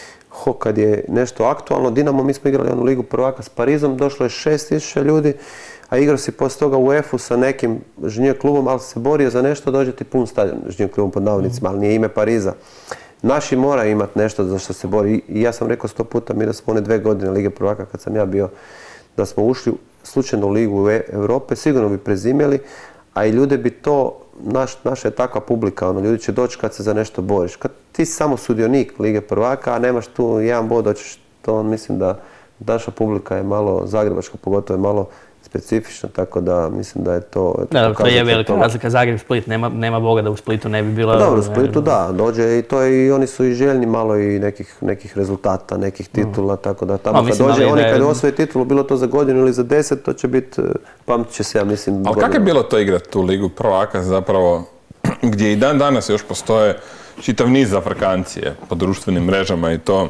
Kad je nešto aktualno, Dinamo, mi smo igrali ligu prvaka s Parizom, došlo je 6.000 ljudi, a igrao si poslije toga u UEFA-u sa nekim žnjeg klubom, ali se borio za nešto, dođe ti pun stadion žnjeg klubom pod navodnicima, ali nije ime Pariza. Naši moraju imati nešto za što se bori. I ja sam rekao 100 puta, mi da smo one 2 godine Lige prvaka kad sam ja bio, da smo ušli slučajno u Ligu Europe, sigurno bi prezimjeli, a i ljude bi to, naša je takva publika, ljudi će doći kad se za nešto boriš. Kad ti si samo sudionik Lige prvaka, a nemaš tu jedan bod, hoćeš to, mislim da naša publika je malo, zagrebačka pogotovo je malo specifična, tako da mislim da je to... Da, to je velika razlika, Zagreb-Split, nema Boga da u Splitu ne bi bila... Dobro, u Splitu da, dođe i to je, i oni su i željni malo i nekih rezultata, nekih titula, tako da tamo kad dođe, oni kad osvoje titulu, bilo to za godinu ili za 10, to će biti, pamtit će se, ja mislim... Ali kako je bilo to igrati tu Ligu prvaka zapravo, gdje i dan danas još postoje čitav niz zafrkancije po društvenim mrežama i to,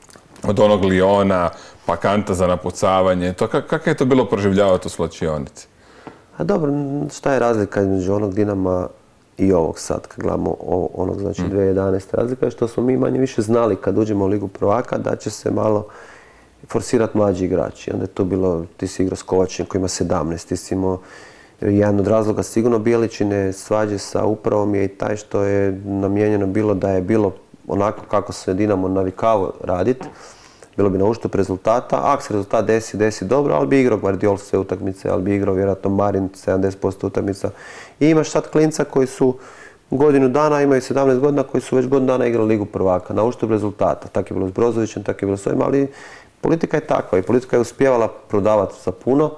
od onog Liona, pa kanta za napucavanje, kako je to bilo proživljavati u slačionici? A dobro, šta je razlika između onog Dinama i ovog sad, kad gledamo onog, znači 2011. Razlika je što smo mi manje više znali kad uđemo u Ligu prvaka da će se malo forsirati mlađi igrači. Onda je to bilo, ti si igrao s Kovačem koji ima 17, ti si imao jedan od razloga sigurno Bijeličine svađe sa upravom je i taj što je namijenjeno bilo da je bilo onako kako se Dinamo navikavao raditi. Bilo bi na uštup rezultata, ako se rezultat desi dobro, ali bi igrao Guardiol sve utakmice, ali bi igrao vjerojatno Marin 70% utakmica. I imaš sad klinca koji su godinu dana, imaju 17 godina, koji su već godinu dana igrali Ligu prvaka, na uštup rezultata. Tako je bilo s Brozovićem, tako je bilo s ovim, ali politika je takva i politika je uspijevala prodavati za puno,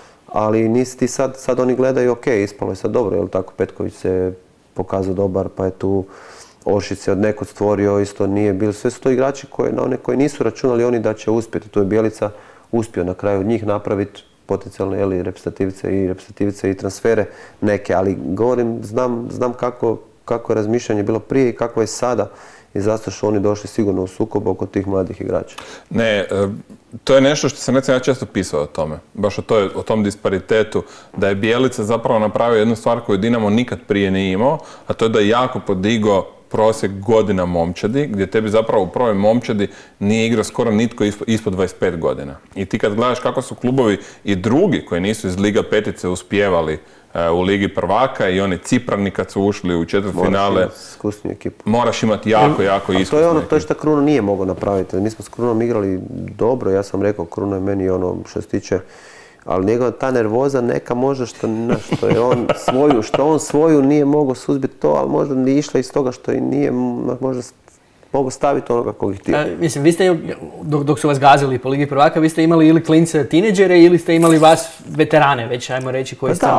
ali nisi ti sad oni gledaju, ok, ispalo je sad dobro, jel tako, Petković se pokazao dobar, pa je tu Oršić se od nekog stvorio, isto nije bilo. Sve su to igrači na one koji nisu računali oni da će uspjeti. Tu je Bjelica uspio na kraju od njih napraviti potencijalne reprezentativice i transfere neke, ali govorim, znam kako kako je razmišljanje bilo prije i kako je sada. I zato su oni došli sigurno u sukob oko tih mladih igrača. Ne, to je nešto što sam recimo ja često pisao o tome. Baš o tom disparitetu. Da je Bjelica zapravo napravio jednu stvar koju Dinamo nikad prije nije imao, a to je da je jako podigao prosjek godina momčadi, gdje tebi zapravo u prvoj momčadi nije igrao skoro nitko ispod 25 godina. I ti kad gledaš kako su klubovi i drugi koji nisu iz Liga petice uspijevali u Ligi prvaka i oni Ciprani kad su ušli u četvrtfinale, moraš imati jako iskusnu ekipu. To je ono, to je što Kruno nije mogao napraviti. Mi smo s Krunom igrali dobro, ja sam rekao, Kruno je meni ono što se tiče, ali njegova ta nervoza neka možda što je on svoju nije mogao suzbiti to, ali možda nije išla iz toga što i nije možda mogu staviti onoga kog ih htio. Mislim, vi ste, dok su vas gazili po Ligi prvaka, vi ste imali ili klince tineđere ili ste imali vas veterane, već ajmo reći, koji ste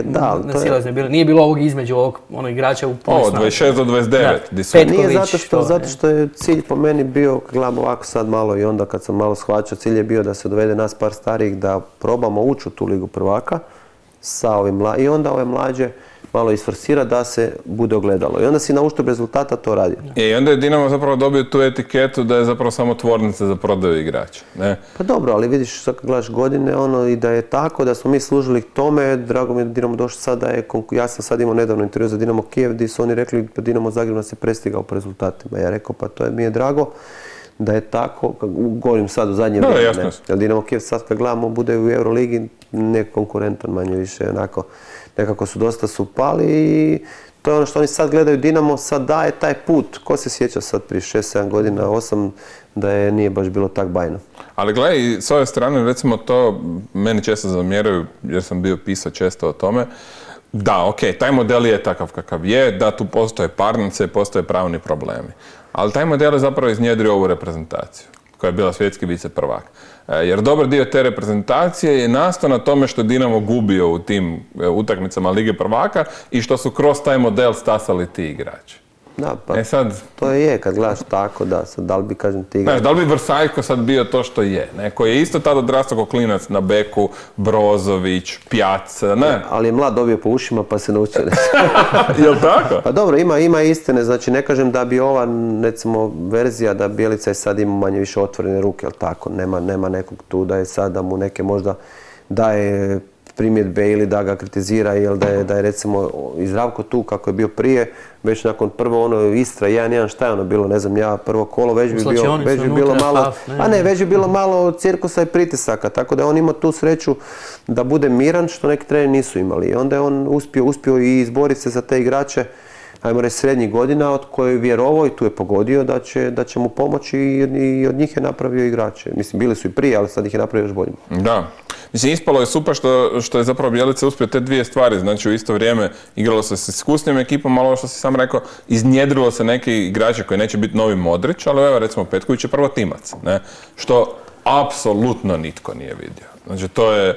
na silaznoj bili. Nije bilo ovog između ovog igrača u puno snagu. 26 do 29. Nije zato što je cilj po meni bio, kad gledam ovako sad malo i onda kad sam malo shvaćao, cilj je bio da se dovede nas par starijih, da probamo ući u tu Ligu prvaka sa ovim i onda ove mlađe malo isforsira da se bude ogledalo. I onda si na uštup rezultata to radi. I onda je Dinamo zapravo dobio tu etiketu da je zapravo samo tvornica za prodaju igrača. Ne? Pa dobro, ali vidiš, sad kad gledaš godine, i da je tako, da smo mi služili tome, drago mi je da Dinamo došao sad, ja sam sad imao nedavno intervju za Dinamo Kijev, gdje su oni rekli da Dinamo Zagreb nas je prestigao po rezultatima. Ja rekao, pa to mi je drago da je tako, govorim sad u zadnje vrijeme. Jer Dinamo Kijev sad kad gledamo, bude u Euroligi nekonkurentan manje više, onako. Nekako su dosta pali i to je ono što oni sad gledaju. Dinamo sad daje taj put. Ko se sjeća sad prije 6-7 godina, 8, da nije baš bilo tak bajno. Ali gledaj, s ove strane, recimo to meni često zamjeraju, jer sam bio pisao često o tome. Da, taj model je takav kakav je, da tu postoje parnice, postoje pravni problemi. Ali taj model je zapravo iznjedrio ovu reprezentaciju, koja je bila svjetski viceprvak. Jer dobar dio te reprezentacije je nastao na tome što je Dinamo gubio u tim utakmicama Lige prvaka i što su kroz taj model stasali ti igrači. Da, pa to je kad gledaš tako, da li bi, kažem, ti igrači... Da li bi Vrsajko sad bio to što je, koji je isto tada odrastao kao klinac na beku, Brozović, Pjaca, ne? Ali je mlad dobio po ušima pa se naučio. Jel' tako? Pa dobro, ima istine, znači ne kažem da bi ova, recimo, verzija da Bjelica je sad ima manje više otvorene ruke, jel' tako? Nema nekog tu da je sad da mu neke možda daje primjedbe ili da ga kritizira, ili da je recimo i Zdravko tu kako je bio prije, već nakon prvo Istra 1-1, šta je ono bilo, ne znam ja, prvo kolo već bi bilo malo, već bi bilo malo cirkusa i pritisaka, tako da je on imao tu sreću da bude miran, što neki treneri nisu imali. I onda je on uspio i izboriti se za te igrače, ajmo reći srednjih godina, od koje je vjerovao i tu je pogodio da će mu pomoći i od njih je napravio igrače. Mislim, bili su i prije, ali sad ih je napravio još boljim. Da. Mislim, ispalo je super što je zapravo Bjelica uspio te dvije stvari. Znači, u isto vrijeme igralo se s iskusnijom ekipom, malo što si sam rekao, iznjedrilo se neki igrače koji neće biti novi Modrić, ali evo, recimo, Petković je prvotimac, ne? Što apsolutno nitko nije vidio. Znači, to je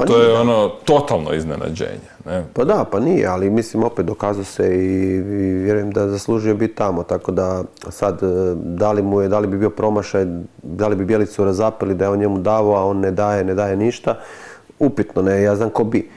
totalno iznenađenje. Ne? Pa da, pa nije, ali mislim opet dokazao se i vjerujem da zaslužio biti tamo, tako da sad da li bi bio promašaj, da li bi Bjelicu razapeli da je on njemu davo, a on ne daje ništa, upitno, ne, ja znam ko bi.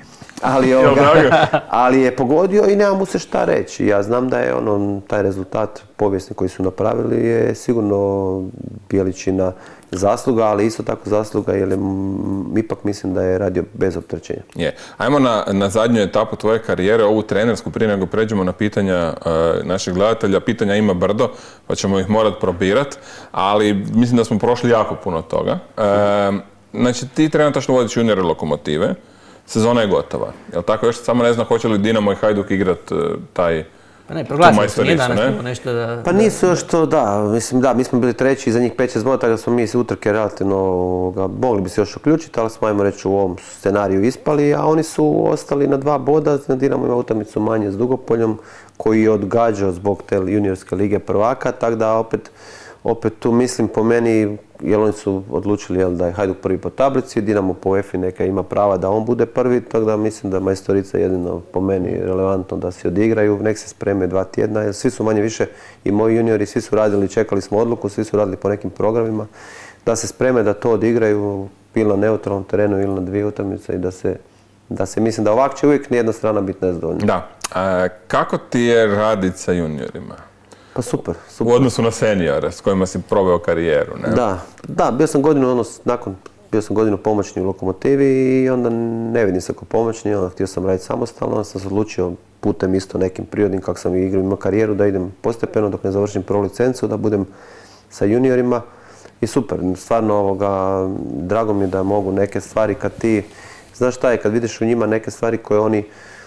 Ali je pogodio i nema mu se šta reći. Ja znam da je taj rezultat povijesni koji su napravili je sigurno Bjeličina zasluga, ali isto tako zasluga jer ipak mislim da je radio bez opterećenja. Ajmo na zadnju etapu tvoje karijere, ovu trenersku, prije nego pređemo na pitanja naših gledatelja. Pitanja ima brdo, pa ćemo ih morat probirati, ali mislim da smo prošli jako puno toga. Znači, ti trenutačno vodiš juniore Lokomotive, sezona je gotova. Jel' tako? Još samo ne znam hoće li Dinamo i Hajduk igrat taj... Pa ne, proglasili su, nije danas bilo nešto da... Pa nisu još to, mi smo bili treći za njih 5-6 boda, tako da smo mi iz utrke relativno, mogli bi se još uključiti, ali smo, ajmo reći, u ovom scenariju ispali, a oni su ostali na 2 boda, Dinamo ima utakmicu manje s Dugopoljom, koji je odgađao zbog te juniorske lige prvaka, tako da opet tu mislim po meni, jer oni su odlučili da je Hajduk prvi po tablici, Dinamo po UEFA neka ima prava da on bude prvi, tako da mislim da Majstorica jedino po meni relevantno da se odigraju, nek se spreme 2 tjedna, jer svi su manje više i moji juniori, svi su radili, čekali smo odluku, svi su radili po nekim programima, da se spreme da to odigraju bilo na neutralnom terenu ili na 2 utakmice i da se mislim da ovak će uvijek nijedna strana biti nezadovoljna. Da. Kako ti je raditi sa juniorima? Pa super. U odnosu na seniore s kojima si proveo karijeru, ne? Da, bio sam godinu pomoćni u Lokomotivi i onda ne vidim se kao pomoćni, onda htio sam raditi samostalno, onda sam se odlučio putem isto nekim prirodnim, kako sam imao karijeru, da idem postepeno dok ne završim prvu licencu, da budem sa juniorima. I super, stvarno drago mi je da mogu neke stvari kad ti, znaš šta je, kad vidiš u njima neke stvari koje oni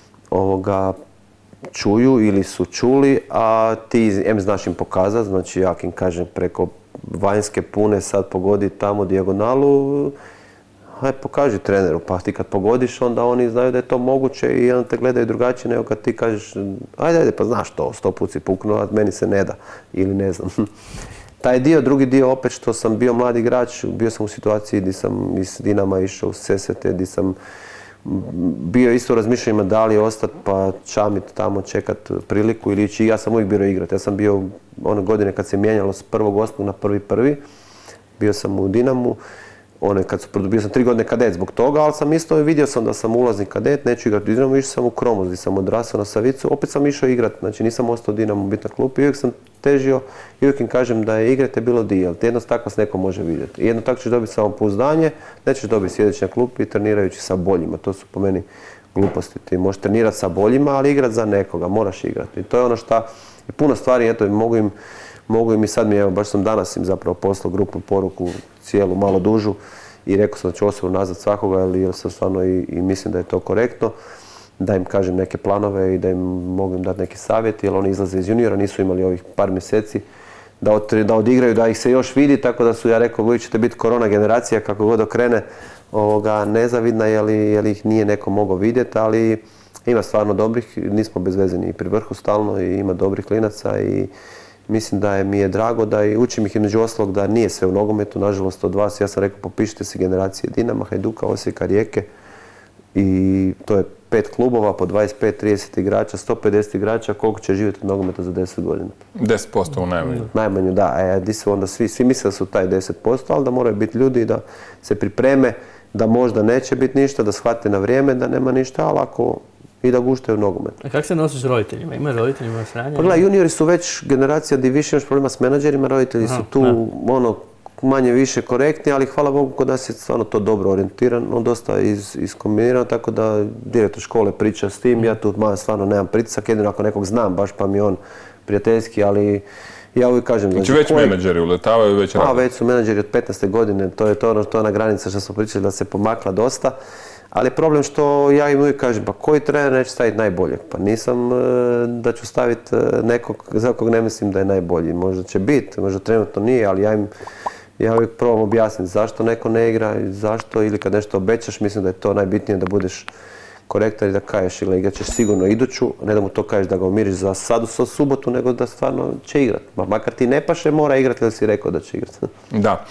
čuju ili su čuli, a ti znaš im pokazati, znači ja im kažem preko vanjske pune sad pogodi tamo dijagonalu, hajde pokaži treneru, pa ti kad pogodiš onda oni znaju da je to moguće i onda te gledaju drugačije nego kad ti kažeš ajde pa znaš to, 100 put si puknuo, a meni se ne da ili ne znam. Taj dio, drugi dio opet što sam bio mladi igrač, bio sam u situaciji gdje sam iz Dinama išao u Sesvete, gdje sam bio isto u razmišljanjima da li ostati pa čamit tamo, čekat priliku ili ići. Ja sam uvijek birao igrati. Ja sam bio one godine kad se mijenjalo s 1.8. na 1.1. Bio sam u Dinamu. Bio sam 3 godine kadet zbog toga, ali sam isto vidio sam da sam ulazni kadet, neću igrati u Dinamu, išao sam u Kromos gdje sam odrasao na Savicu, opet sam išao igrati, znači nisam ostao u Dinamu biti na klupi, uvijek sam težio i uvijek im kažem da je igrate bilo dio, ali jedno tako vas neko može vidjeti. I jedno tako ćeš dobiti samopouzdanje, nećeš dobiti sjedeći na klupi i trenirajući sa boljima, to su po meni gluposti. Ti možeš trenirati sa boljima, ali igrati za nekoga, moraš igrati. I to je ono što, i puno stvari, eto, mogu im i sad mi, evo, baš sam danas im zapravo poslao grupnu poruku, cijelu, malo dužu, i rekao sam da ću osobno nazvat svakoga, jer sam stvarno i mislim da je to korektno, da im kažem neke planove i da im mogu im dati neki savjet, jer oni izlaze iz juniora, nisu imali ovih par mjeseci da odigraju, da ih se još vidi, tako da su, ja rekao, vi ćete biti korona generacija, kako god okrene, nezavidna, jer ih nije neko mogao vidjeti, ali ima stvarno dobrih, nismo bezvezeni i pri vrhu stalno i ima dobrih klinaca i mislim da mi je drago da i učim ih između ostalog da nije sve u nogometu, nažalost od vas, ja sam rekao popišite si generacije Dinama, Hajduka, Osijeka, Rijeke i to je 5 klubova po 25-30 igrača, 150 igrača, koliko će živjeti od nogometa za 10 godina. 10% u najmanju. Najmanju, da. Di su onda svi misle da su taj 10%, ali da moraju biti ljudi da se pripreme, da možda neće biti ništa, da shvate na vrijeme da nema ništa, ali ako i da guštaju nogomet. A kako se nosiš s roditeljima? Ima roditeljima sranja? Pa gledaj, juniori su već generacija gdje više imaš problema s menadžerima, roditelji su tu manje više korektni, ali hvala Bogu kod nas je stvarno to dobro orijentirano, dosta iskombinirano, tako da direktor škole priča s tim, ja tu stvarno nemam pritisak, jedino ako nekog znam baš pa mi on prijateljski, ali ja uvijek kažem... Znači već menadžeri uletavaju, već rade? Već su menadžeri od 15. godine, to je ona granica što smo pričali da se pomakla dosta. Ali problem što ja im uvijek kažem, pa koji trener neće staviti najboljeg? Pa nisam da ću staviti nekog za kog ne mislim da je najbolji. Možda će biti, možda trenutno nije, ali ja uvijek probam objasniti zašto neko ne igra, zašto, ili kad nešto obećaš, mislim da je to najbitnije da budeš korektan i da kažeš ili igrat ćeš sigurno iduću, ne da mu to kažeš da ga umiriš za sad u subotu, nego da stvarno će igrati. Makar ti ne paše, mora igrati ili si rekao da će igrati. Da.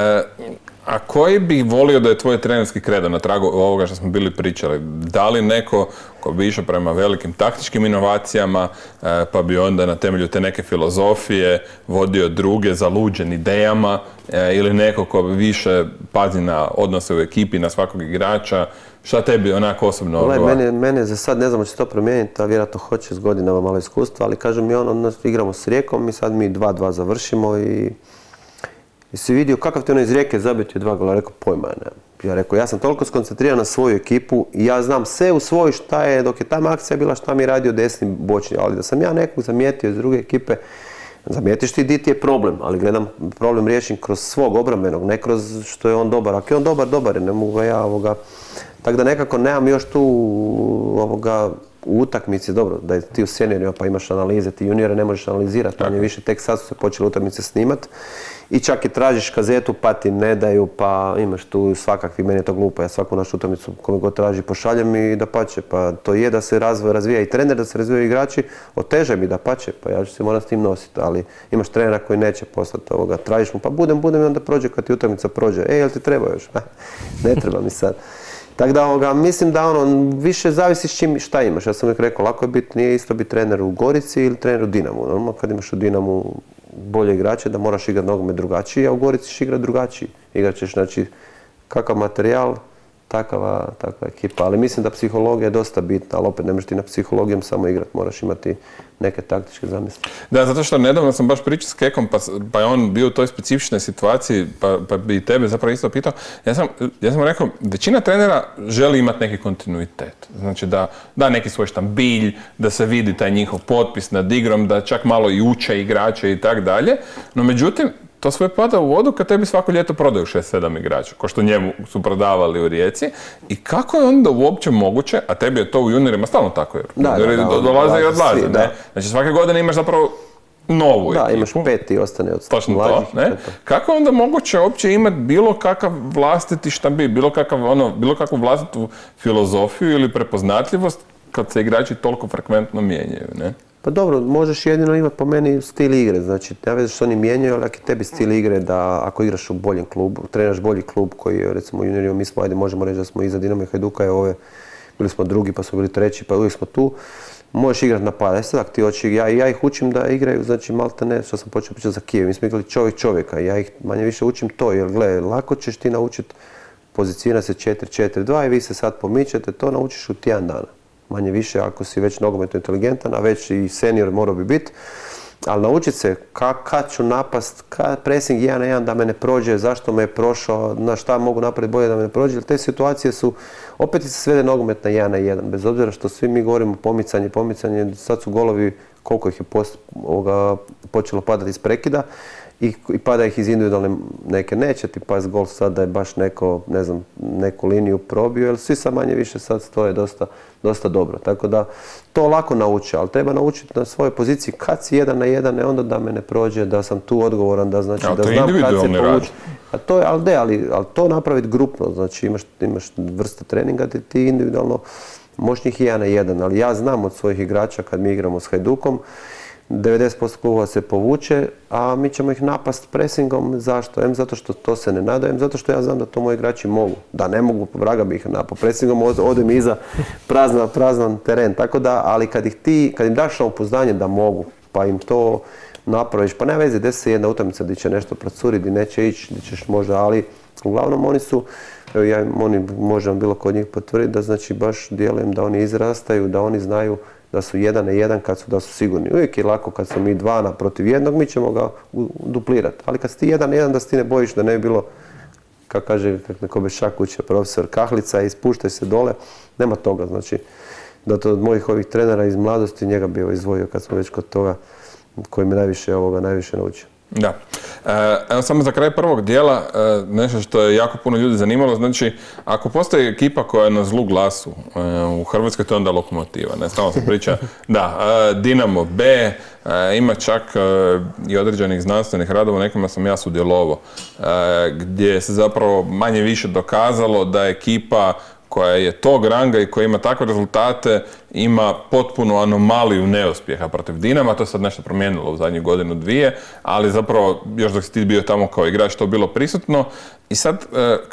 A koji bi volio da je tvoj trenerski kredo na tragu ovoga što smo bili pričali? Da li neko ko bi išao prema velikim taktičkim inovacijama, pa bi onda na temelju te neke filozofije vodio druge zaluđen idejama, ili neko ko bi više pazi na odnose u ekipi, na svakog igrača? Šta tebi onako osobno odgovara? Mene za sad ne znamo će to promijeniti, a vjerojatno hoće s godinama malo iskustva, ali kažem mi igramo s Rijekom i sad mi 2-2 završimo i si vidio kakav ti ono iz Rijeke zabiti 2 gola, rekao pojma ne. Ja rekao, ja sam toliko skoncentriran na svoju ekipu i ja znam sve u svoj šta je, dok je tamo akcija bila šta mi je radio desni bočni, ali da sam ja nekog zamijetio iz druge ekipe, zamijetiš ti di ti je problem, ali gledam problem riješim kroz svog obrambenog, ne kroz što je on dobar. Ako je on dobar je, ne mogu ga ja Tako da nekako nemam još tu u utakmici, dobro, da je ti u seniorima pa imaš analize, ti juniore ne možeš analizirati, manje više tek sad su se počeli utakmice snimati i čak i tražiš kazetu pa ti ne daju, pa imaš tu svakakvi, meni je to glupo, ja svaku našu utakmicu kome god traži pošaljem i dapače, pa to je da se razvija i trener, da se razvijaju igrači, oteže mi dapače, pa ja ću se morati s tim nositi, ali imaš trenera koji neće poslati tražiš mu, pa budem i onda prođe kad ti utakmica prođe, jel ti treba još? Ne treba mi sad. Tako da mislim da više zavisi s čim šta imaš. Ja sam uvijek rekao, lako je biti, nije isto biti trener u Gorici ili trener u Dinamu. Normalno kad imaš u Dinamu bolje igrače da moraš igrati nogomet drugačiji, a u Gorici ćeš igrati drugačiji. Igrat ćeš, znači, kakav materijal, takva ekipa, ali mislim da psihologija je dosta bitna, ali opet ne možeš ti na psihologijom samo igrati, moraš imati neke taktičke zamisli. Da, zato što nedavno sam baš pričao s Kekom, pa je on bio u toj specifičnoj situaciji, pa bi tebe zapravo isto pitao. Ja sam rekao, većina trenera želi imati neki kontinuitet. Znači da neki svoj štambilj, da se vidi taj njihov potpis nad igrom, da čak malo i uče igrače i tak dalje. No međutim, to sve pada u vodu kad tebi svako ljeto prodaju 6-7 igrača, ko što njemu su prodavali u Rijeci. I kako je onda uopće moguće, a tebi je to u juniorima stalno tako, jer dolaze i odlaze, ne? Znači svake godine imaš zapravo novu ekipu. Da, imaš 5 i ostane od točno mlađih. To, ne? Kako je onda moguće uopće imati bilo kakav vlastiti štambilj, bilo kakvu vlastitu filozofiju ili prepoznatljivost kad se igrači toliko frekventno mijenjaju, ne? Pa dobro, možeš jedino imati po meni stil igre, znači ne veze što oni mijenjaju, ali ako je tebi stil igre da ako igraš u boljem klubu, trenaš bolji klub koji je recimo u juniorima, mi smo, ajde možemo reći da smo iza Dinama i Hajduka, bili smo drugi pa smo bili treći pa uvijek smo tu, možeš igrati napada. Sad ako ti hoćeš, ja ih učim da igraju, znači malte ne, što sam počeo pričati za Kijev, mi smo igrali čovjek čovjeka, ja ih manje više učim to, jer gledaj, lako ćeš ti naučiti pozicionirati se 4-4-2 i vi se sad pomičete, to naučiš u tjedan dana. Manje više ako si već nogometno inteligentan, a već i senior morao bi biti. Ali naučiti se kad ću napast, pressing 1 na 1 da me ne prođe, zašto me je prošao, na šta mogu napraviti bolje da me ne prođe. Jer te situacije su, opet se svede nogomet na 1 na 1. Bez obzira što svi mi govorimo pomicanje, sad su golovi, koliko ih je počelo padati iz prekida i pada ih iz individualne neke. Neće ti pas gol sad da je baš neko, ne znam, neku liniju probio, jer svi sad manje više sad stoje dosta dobro. Tako da to lako nauči, ali treba naučiti na svojoj poziciji kad si 1 na 1, ne onda da me ne prođe, da sam tu odgovoran, da znači da znam kad se povući. A to je, ali to napraviti grupno, znači imaš vrsta treninga gdje ti individualno možeš njih 1 na 1, ali ja znam od svojih igrača kad mi igramo s Hajdukom, 90% klubova se povuče, a mi ćemo ih napast presingom. Zašto? Zato što to se ne nadajem, zato što ja znam da to moji igrači mogu. Da ne mogu, vraga bi ih napao presingom, ode mi iza prazan teren. Tako da, ali kad im daš samopouzdanje da mogu, pa im to napraviš, pa ne veze, desi se jedna utakmica gdje će nešto procuriti, gdje neće ići, gdje ćeš možda, ali uglavnom oni su, oni možemo bilo kod njih potvrditi da znači baš djelujem da oni izrastaju, da oni znaju da su 1 na 1 da su sigurni. Uvijek je lako kad smo mi 2 protiv 1, mi ćemo ga duplirati. Ali kad si ti 1 na 1 da se ti ne bojiš da ne bi bilo, kako kaže neko Bešak uče profesor, kahlica i spuštaj se dole, nema toga. Znači, da to od mojih ovih trenera iz mladosti njega bi izdvojio kad smo već kod toga koji me najviše naučio. Da. Evo samo za kraj prvog dijela, nešto što je jako puno ljudi zanimalo, znači ako postoji ekipa koja je na zlu glasu u Hrvatskoj, to je onda Lokomotiva, ne, stalno se priča, da, Dinamo B, ima čak i određenih znanstvenih radova, nekima sam ja sudjelovao, gdje se zapravo manje više dokazalo da ekipa koja je tog ranga i koja ima takve rezultate, ima potpunu anomaliju neuspjeha protiv Dinama. To je sad nešto promijenilo u zadnjih godinu, dvije, ali zapravo još dok si ti bio tamo kao igrač to bilo prisutno. I sad,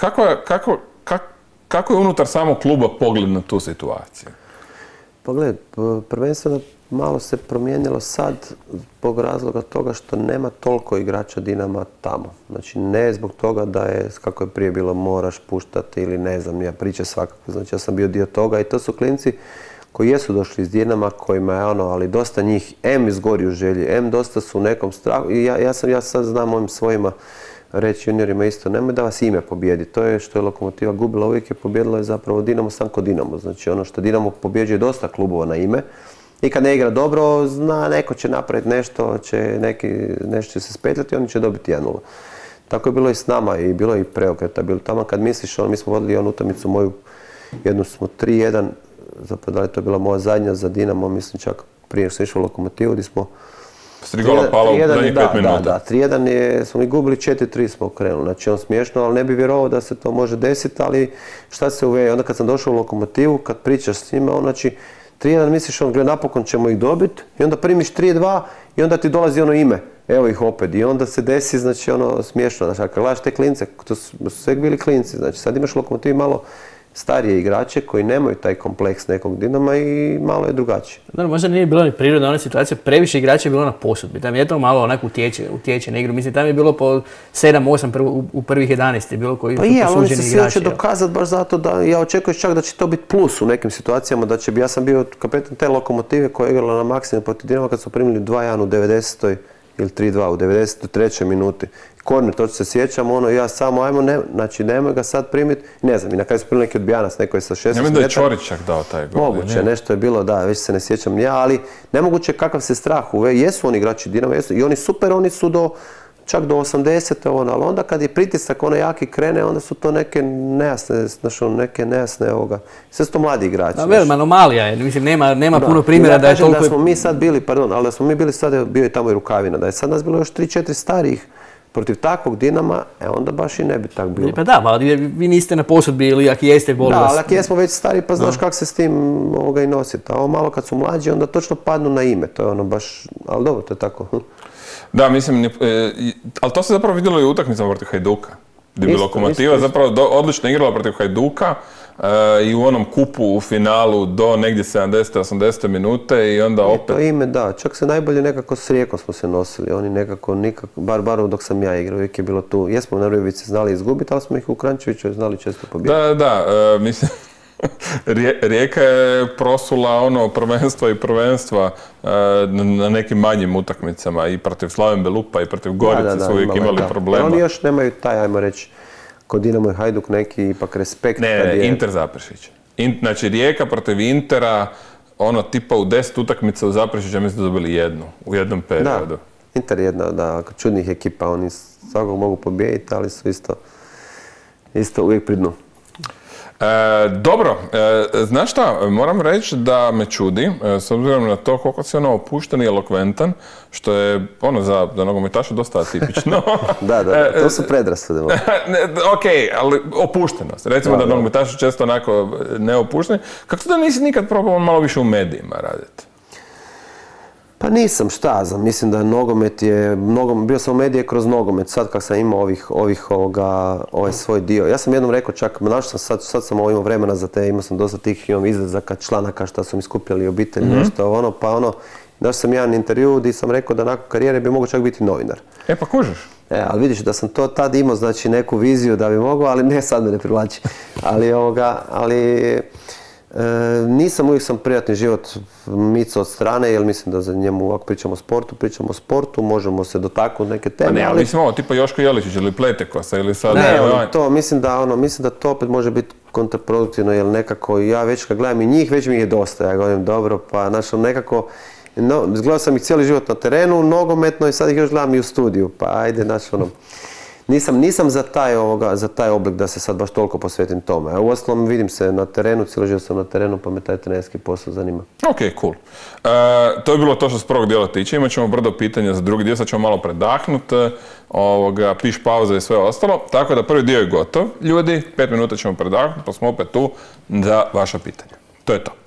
kako je unutar samog kluba pogled na tu situaciju? Pogled, prvenstveno malo se promijenilo sad zbog razloga toga što nema toliko igrača Dinama tamo. Znači ne zbog toga da je, kako je prije bilo, moraš puštati ili ne znam, ja priče svakako. Znači ja sam bio dio toga i to su klinci koji jesu došli iz Dinama, kojima je ali dosta njih izgori u želji, dosta su u nekom strahu. I ja sad znam ovim svojima reći juniorima isto, nemoj da vas ime pobjedi. To je što je Lokomotiva gubila, uvijek je pobjedila je zapravo Dinamo sam kod Dinamo. Znači ono što Dinamo pobjeđuje dosta klubova na ime. I kad ne igra dobro, zna neko će napraviti nešto, nešto će se spetljati i oni će dobiti 1-0. Tako je bilo i s nama i bilo je i preokreta. Bilo tamo kad misliš, mi smo vodili onu utakmicu moju, jednu smo 3-1, zapravo da li to je bila moja zadnja za Dinamo, mislim čak prije što sam išao u Lokomotivu, gdje smo... S 3 gola pala u zadnjih 5 minuta. Da, 3-1 smo i gubili, 4-3 smo krenuli. Znači on smiješno, ali ne bi vjerovao da se to može desiti, ali šta se uveje. Onda kad sam došao u Lokomotivu, kad pričaš s njima, znači 3-1 misliš, gleda, napokon ćemo ih dobiti i onda primiš 3-2 i onda ti dolazi ono ime, evo ih opet i onda se desi, znači smiješno, znači ako gledaš te klince, to su sve bili klinci, znači sad imaš Lokomotivi malo starije igrače koji nemaju taj kompleks nekog Dinama i malo je drugačije. Da, možda nije bilo ni prirodna ona situacija, previše igrača je bilo na posudbi. Tam je to malo onako utječe na igru. Mislim, tam je bilo po 7-8 u prvih 11 je bilo koji su posuđeni igrači. Pa je, ali oni se svi hoće dokazati baš zato da ja očekujem čak da će to biti plus u nekim situacijama, da će, ja sam bio kapetan te Lokomotive koja je igrala na maksimum protiv Dinama kad su primili 2-1 u 90. ili 3-2 u 93. minuti. Korner, to se sjećam, ja samo, znači nemoj ga sad primiti, ne znam, i na kraju su primili neki odbijanac, neko je sa 16 metara. Ne da je Čorić čak dao taj gol. Moguće, nešto je bilo, da, već se ne sjećam ja, ali nemoguće kakav se strah jesu oni igrači Dinama, jesu, i oni super, oni su čak do 80. Ali onda kad je pritisak jaki krene, onda su to neke nejasne sve su to mladi igrači. Da, velima anomalija je, mislim, nema puno primjera da je toliko... Da smo mi sad bili, ali da smo mi bili sad, bio je tamo i Rukavina, da je sad nas bilo još 3-4 starijih protiv takvog Dinama, onda baš i ne bi tako bilo. Pa da, ali vi niste na posudbi ili ako jeste boli vas. Da, ali ako jesmo već stari, pa znaš kako se s tim i nositi. A ovo malo kad su mlađi, onda točno padnu na ime, to je baš, ali dobro, to je tako. Da, mislim, ali to se zapravo vidjelo i u utakmicama protiv Hajduka. Gdje bi Lokomotiva zapravo odlično igrala protiv Hajduka i u onom kupu u finalu do negdje 70-80 minute i onda opet... To ime, da. Čak se najbolje nekako s Rijekom smo se nosili. Oni nekako, bar dok sam ja igrao, uvijek je bilo tu. Jesmo na Rujevici znali izgubiti, ali smo ih u Krančeviću znali često pobijediti. Da, mislim... Rijeka je prosula prvenstva i prvenstva na nekim manjim utakmicama i protiv Slaven Belupa i protiv Gorice su uvijek imali problema. Oni još nemaju taj, ajmo reći, kod Dinamo i Hajduk neki ipak respekt. Ne, Inter Zaprešić. Znači Rijeka protiv Intera, tipa u 10 utakmica u Zaprešiću, ja mislim da dobili jednu u jednom periodu. Da, Inter je jedna od čudnih ekipa, oni svakog mogu pobijediti, ali su isto uvijek pri dnu. Dobro, znaš šta, moram reći da me čudi, s obzirom na to koliko si opušten i elokventan, što je za nogometaša dosta atipično. Da, to su predrasude. Ok, ali opuštenost. Recimo da nogometaši često onako neopušteni. Kako to da nisi nikad probao malo više u medijima raditi? Pa nisam, šta znam, mislim da nogomet je, bio sam u medije kroz nogomet, sad kad sam imao ovaj svoj dio. Ja sam jednom rekao čak, sad sam imao vremena za te, imao sam dosta tih izrezaka članaka šta su mi skupljali obitelj, nešto daš sam jedan intervju gdje sam rekao da nakon karijere bi mogao čak biti novinar. Pa kužiš. Ali vidiš da sam to tad imao, znači neku viziju da bi mogao, ali ne, sad me ne privlači. Ali nisam, uvijek sam prijatni život micao od strane, jer mislim da za njemu, ako pričamo o sportu, možemo se dotaknuti neke teme. Ne, ali mislim tipa Joško Jeličić ili Pletekosa ili sad... Ne, mislim da to opet može biti kontraproduktivno, jer nekako ja već kad gledam i njih, već mi je dosta, ja govorim dobro, pa nekako... Gledao sam ih cijeli život na terenu, nogometno i sad ih još gledam i u studiju, pa ajde, nisam za taj oblik da se sad baš toliko posvetim tome. U ostalom vidim se na terenu, cijeli život sam na terenu, pa me taj trenerski posao zanima. Ok, cool. To je bilo to što s prvog dijela tiče. Imat ćemo brdo pitanja za drugi dio, sad ćemo malo predahnuti, piš pauza i sve ostalo. Tako da prvi dio je gotov. Ljudi, 5 minuta ćemo predahnuti, pa smo opet tu za vaša pitanja. To je to.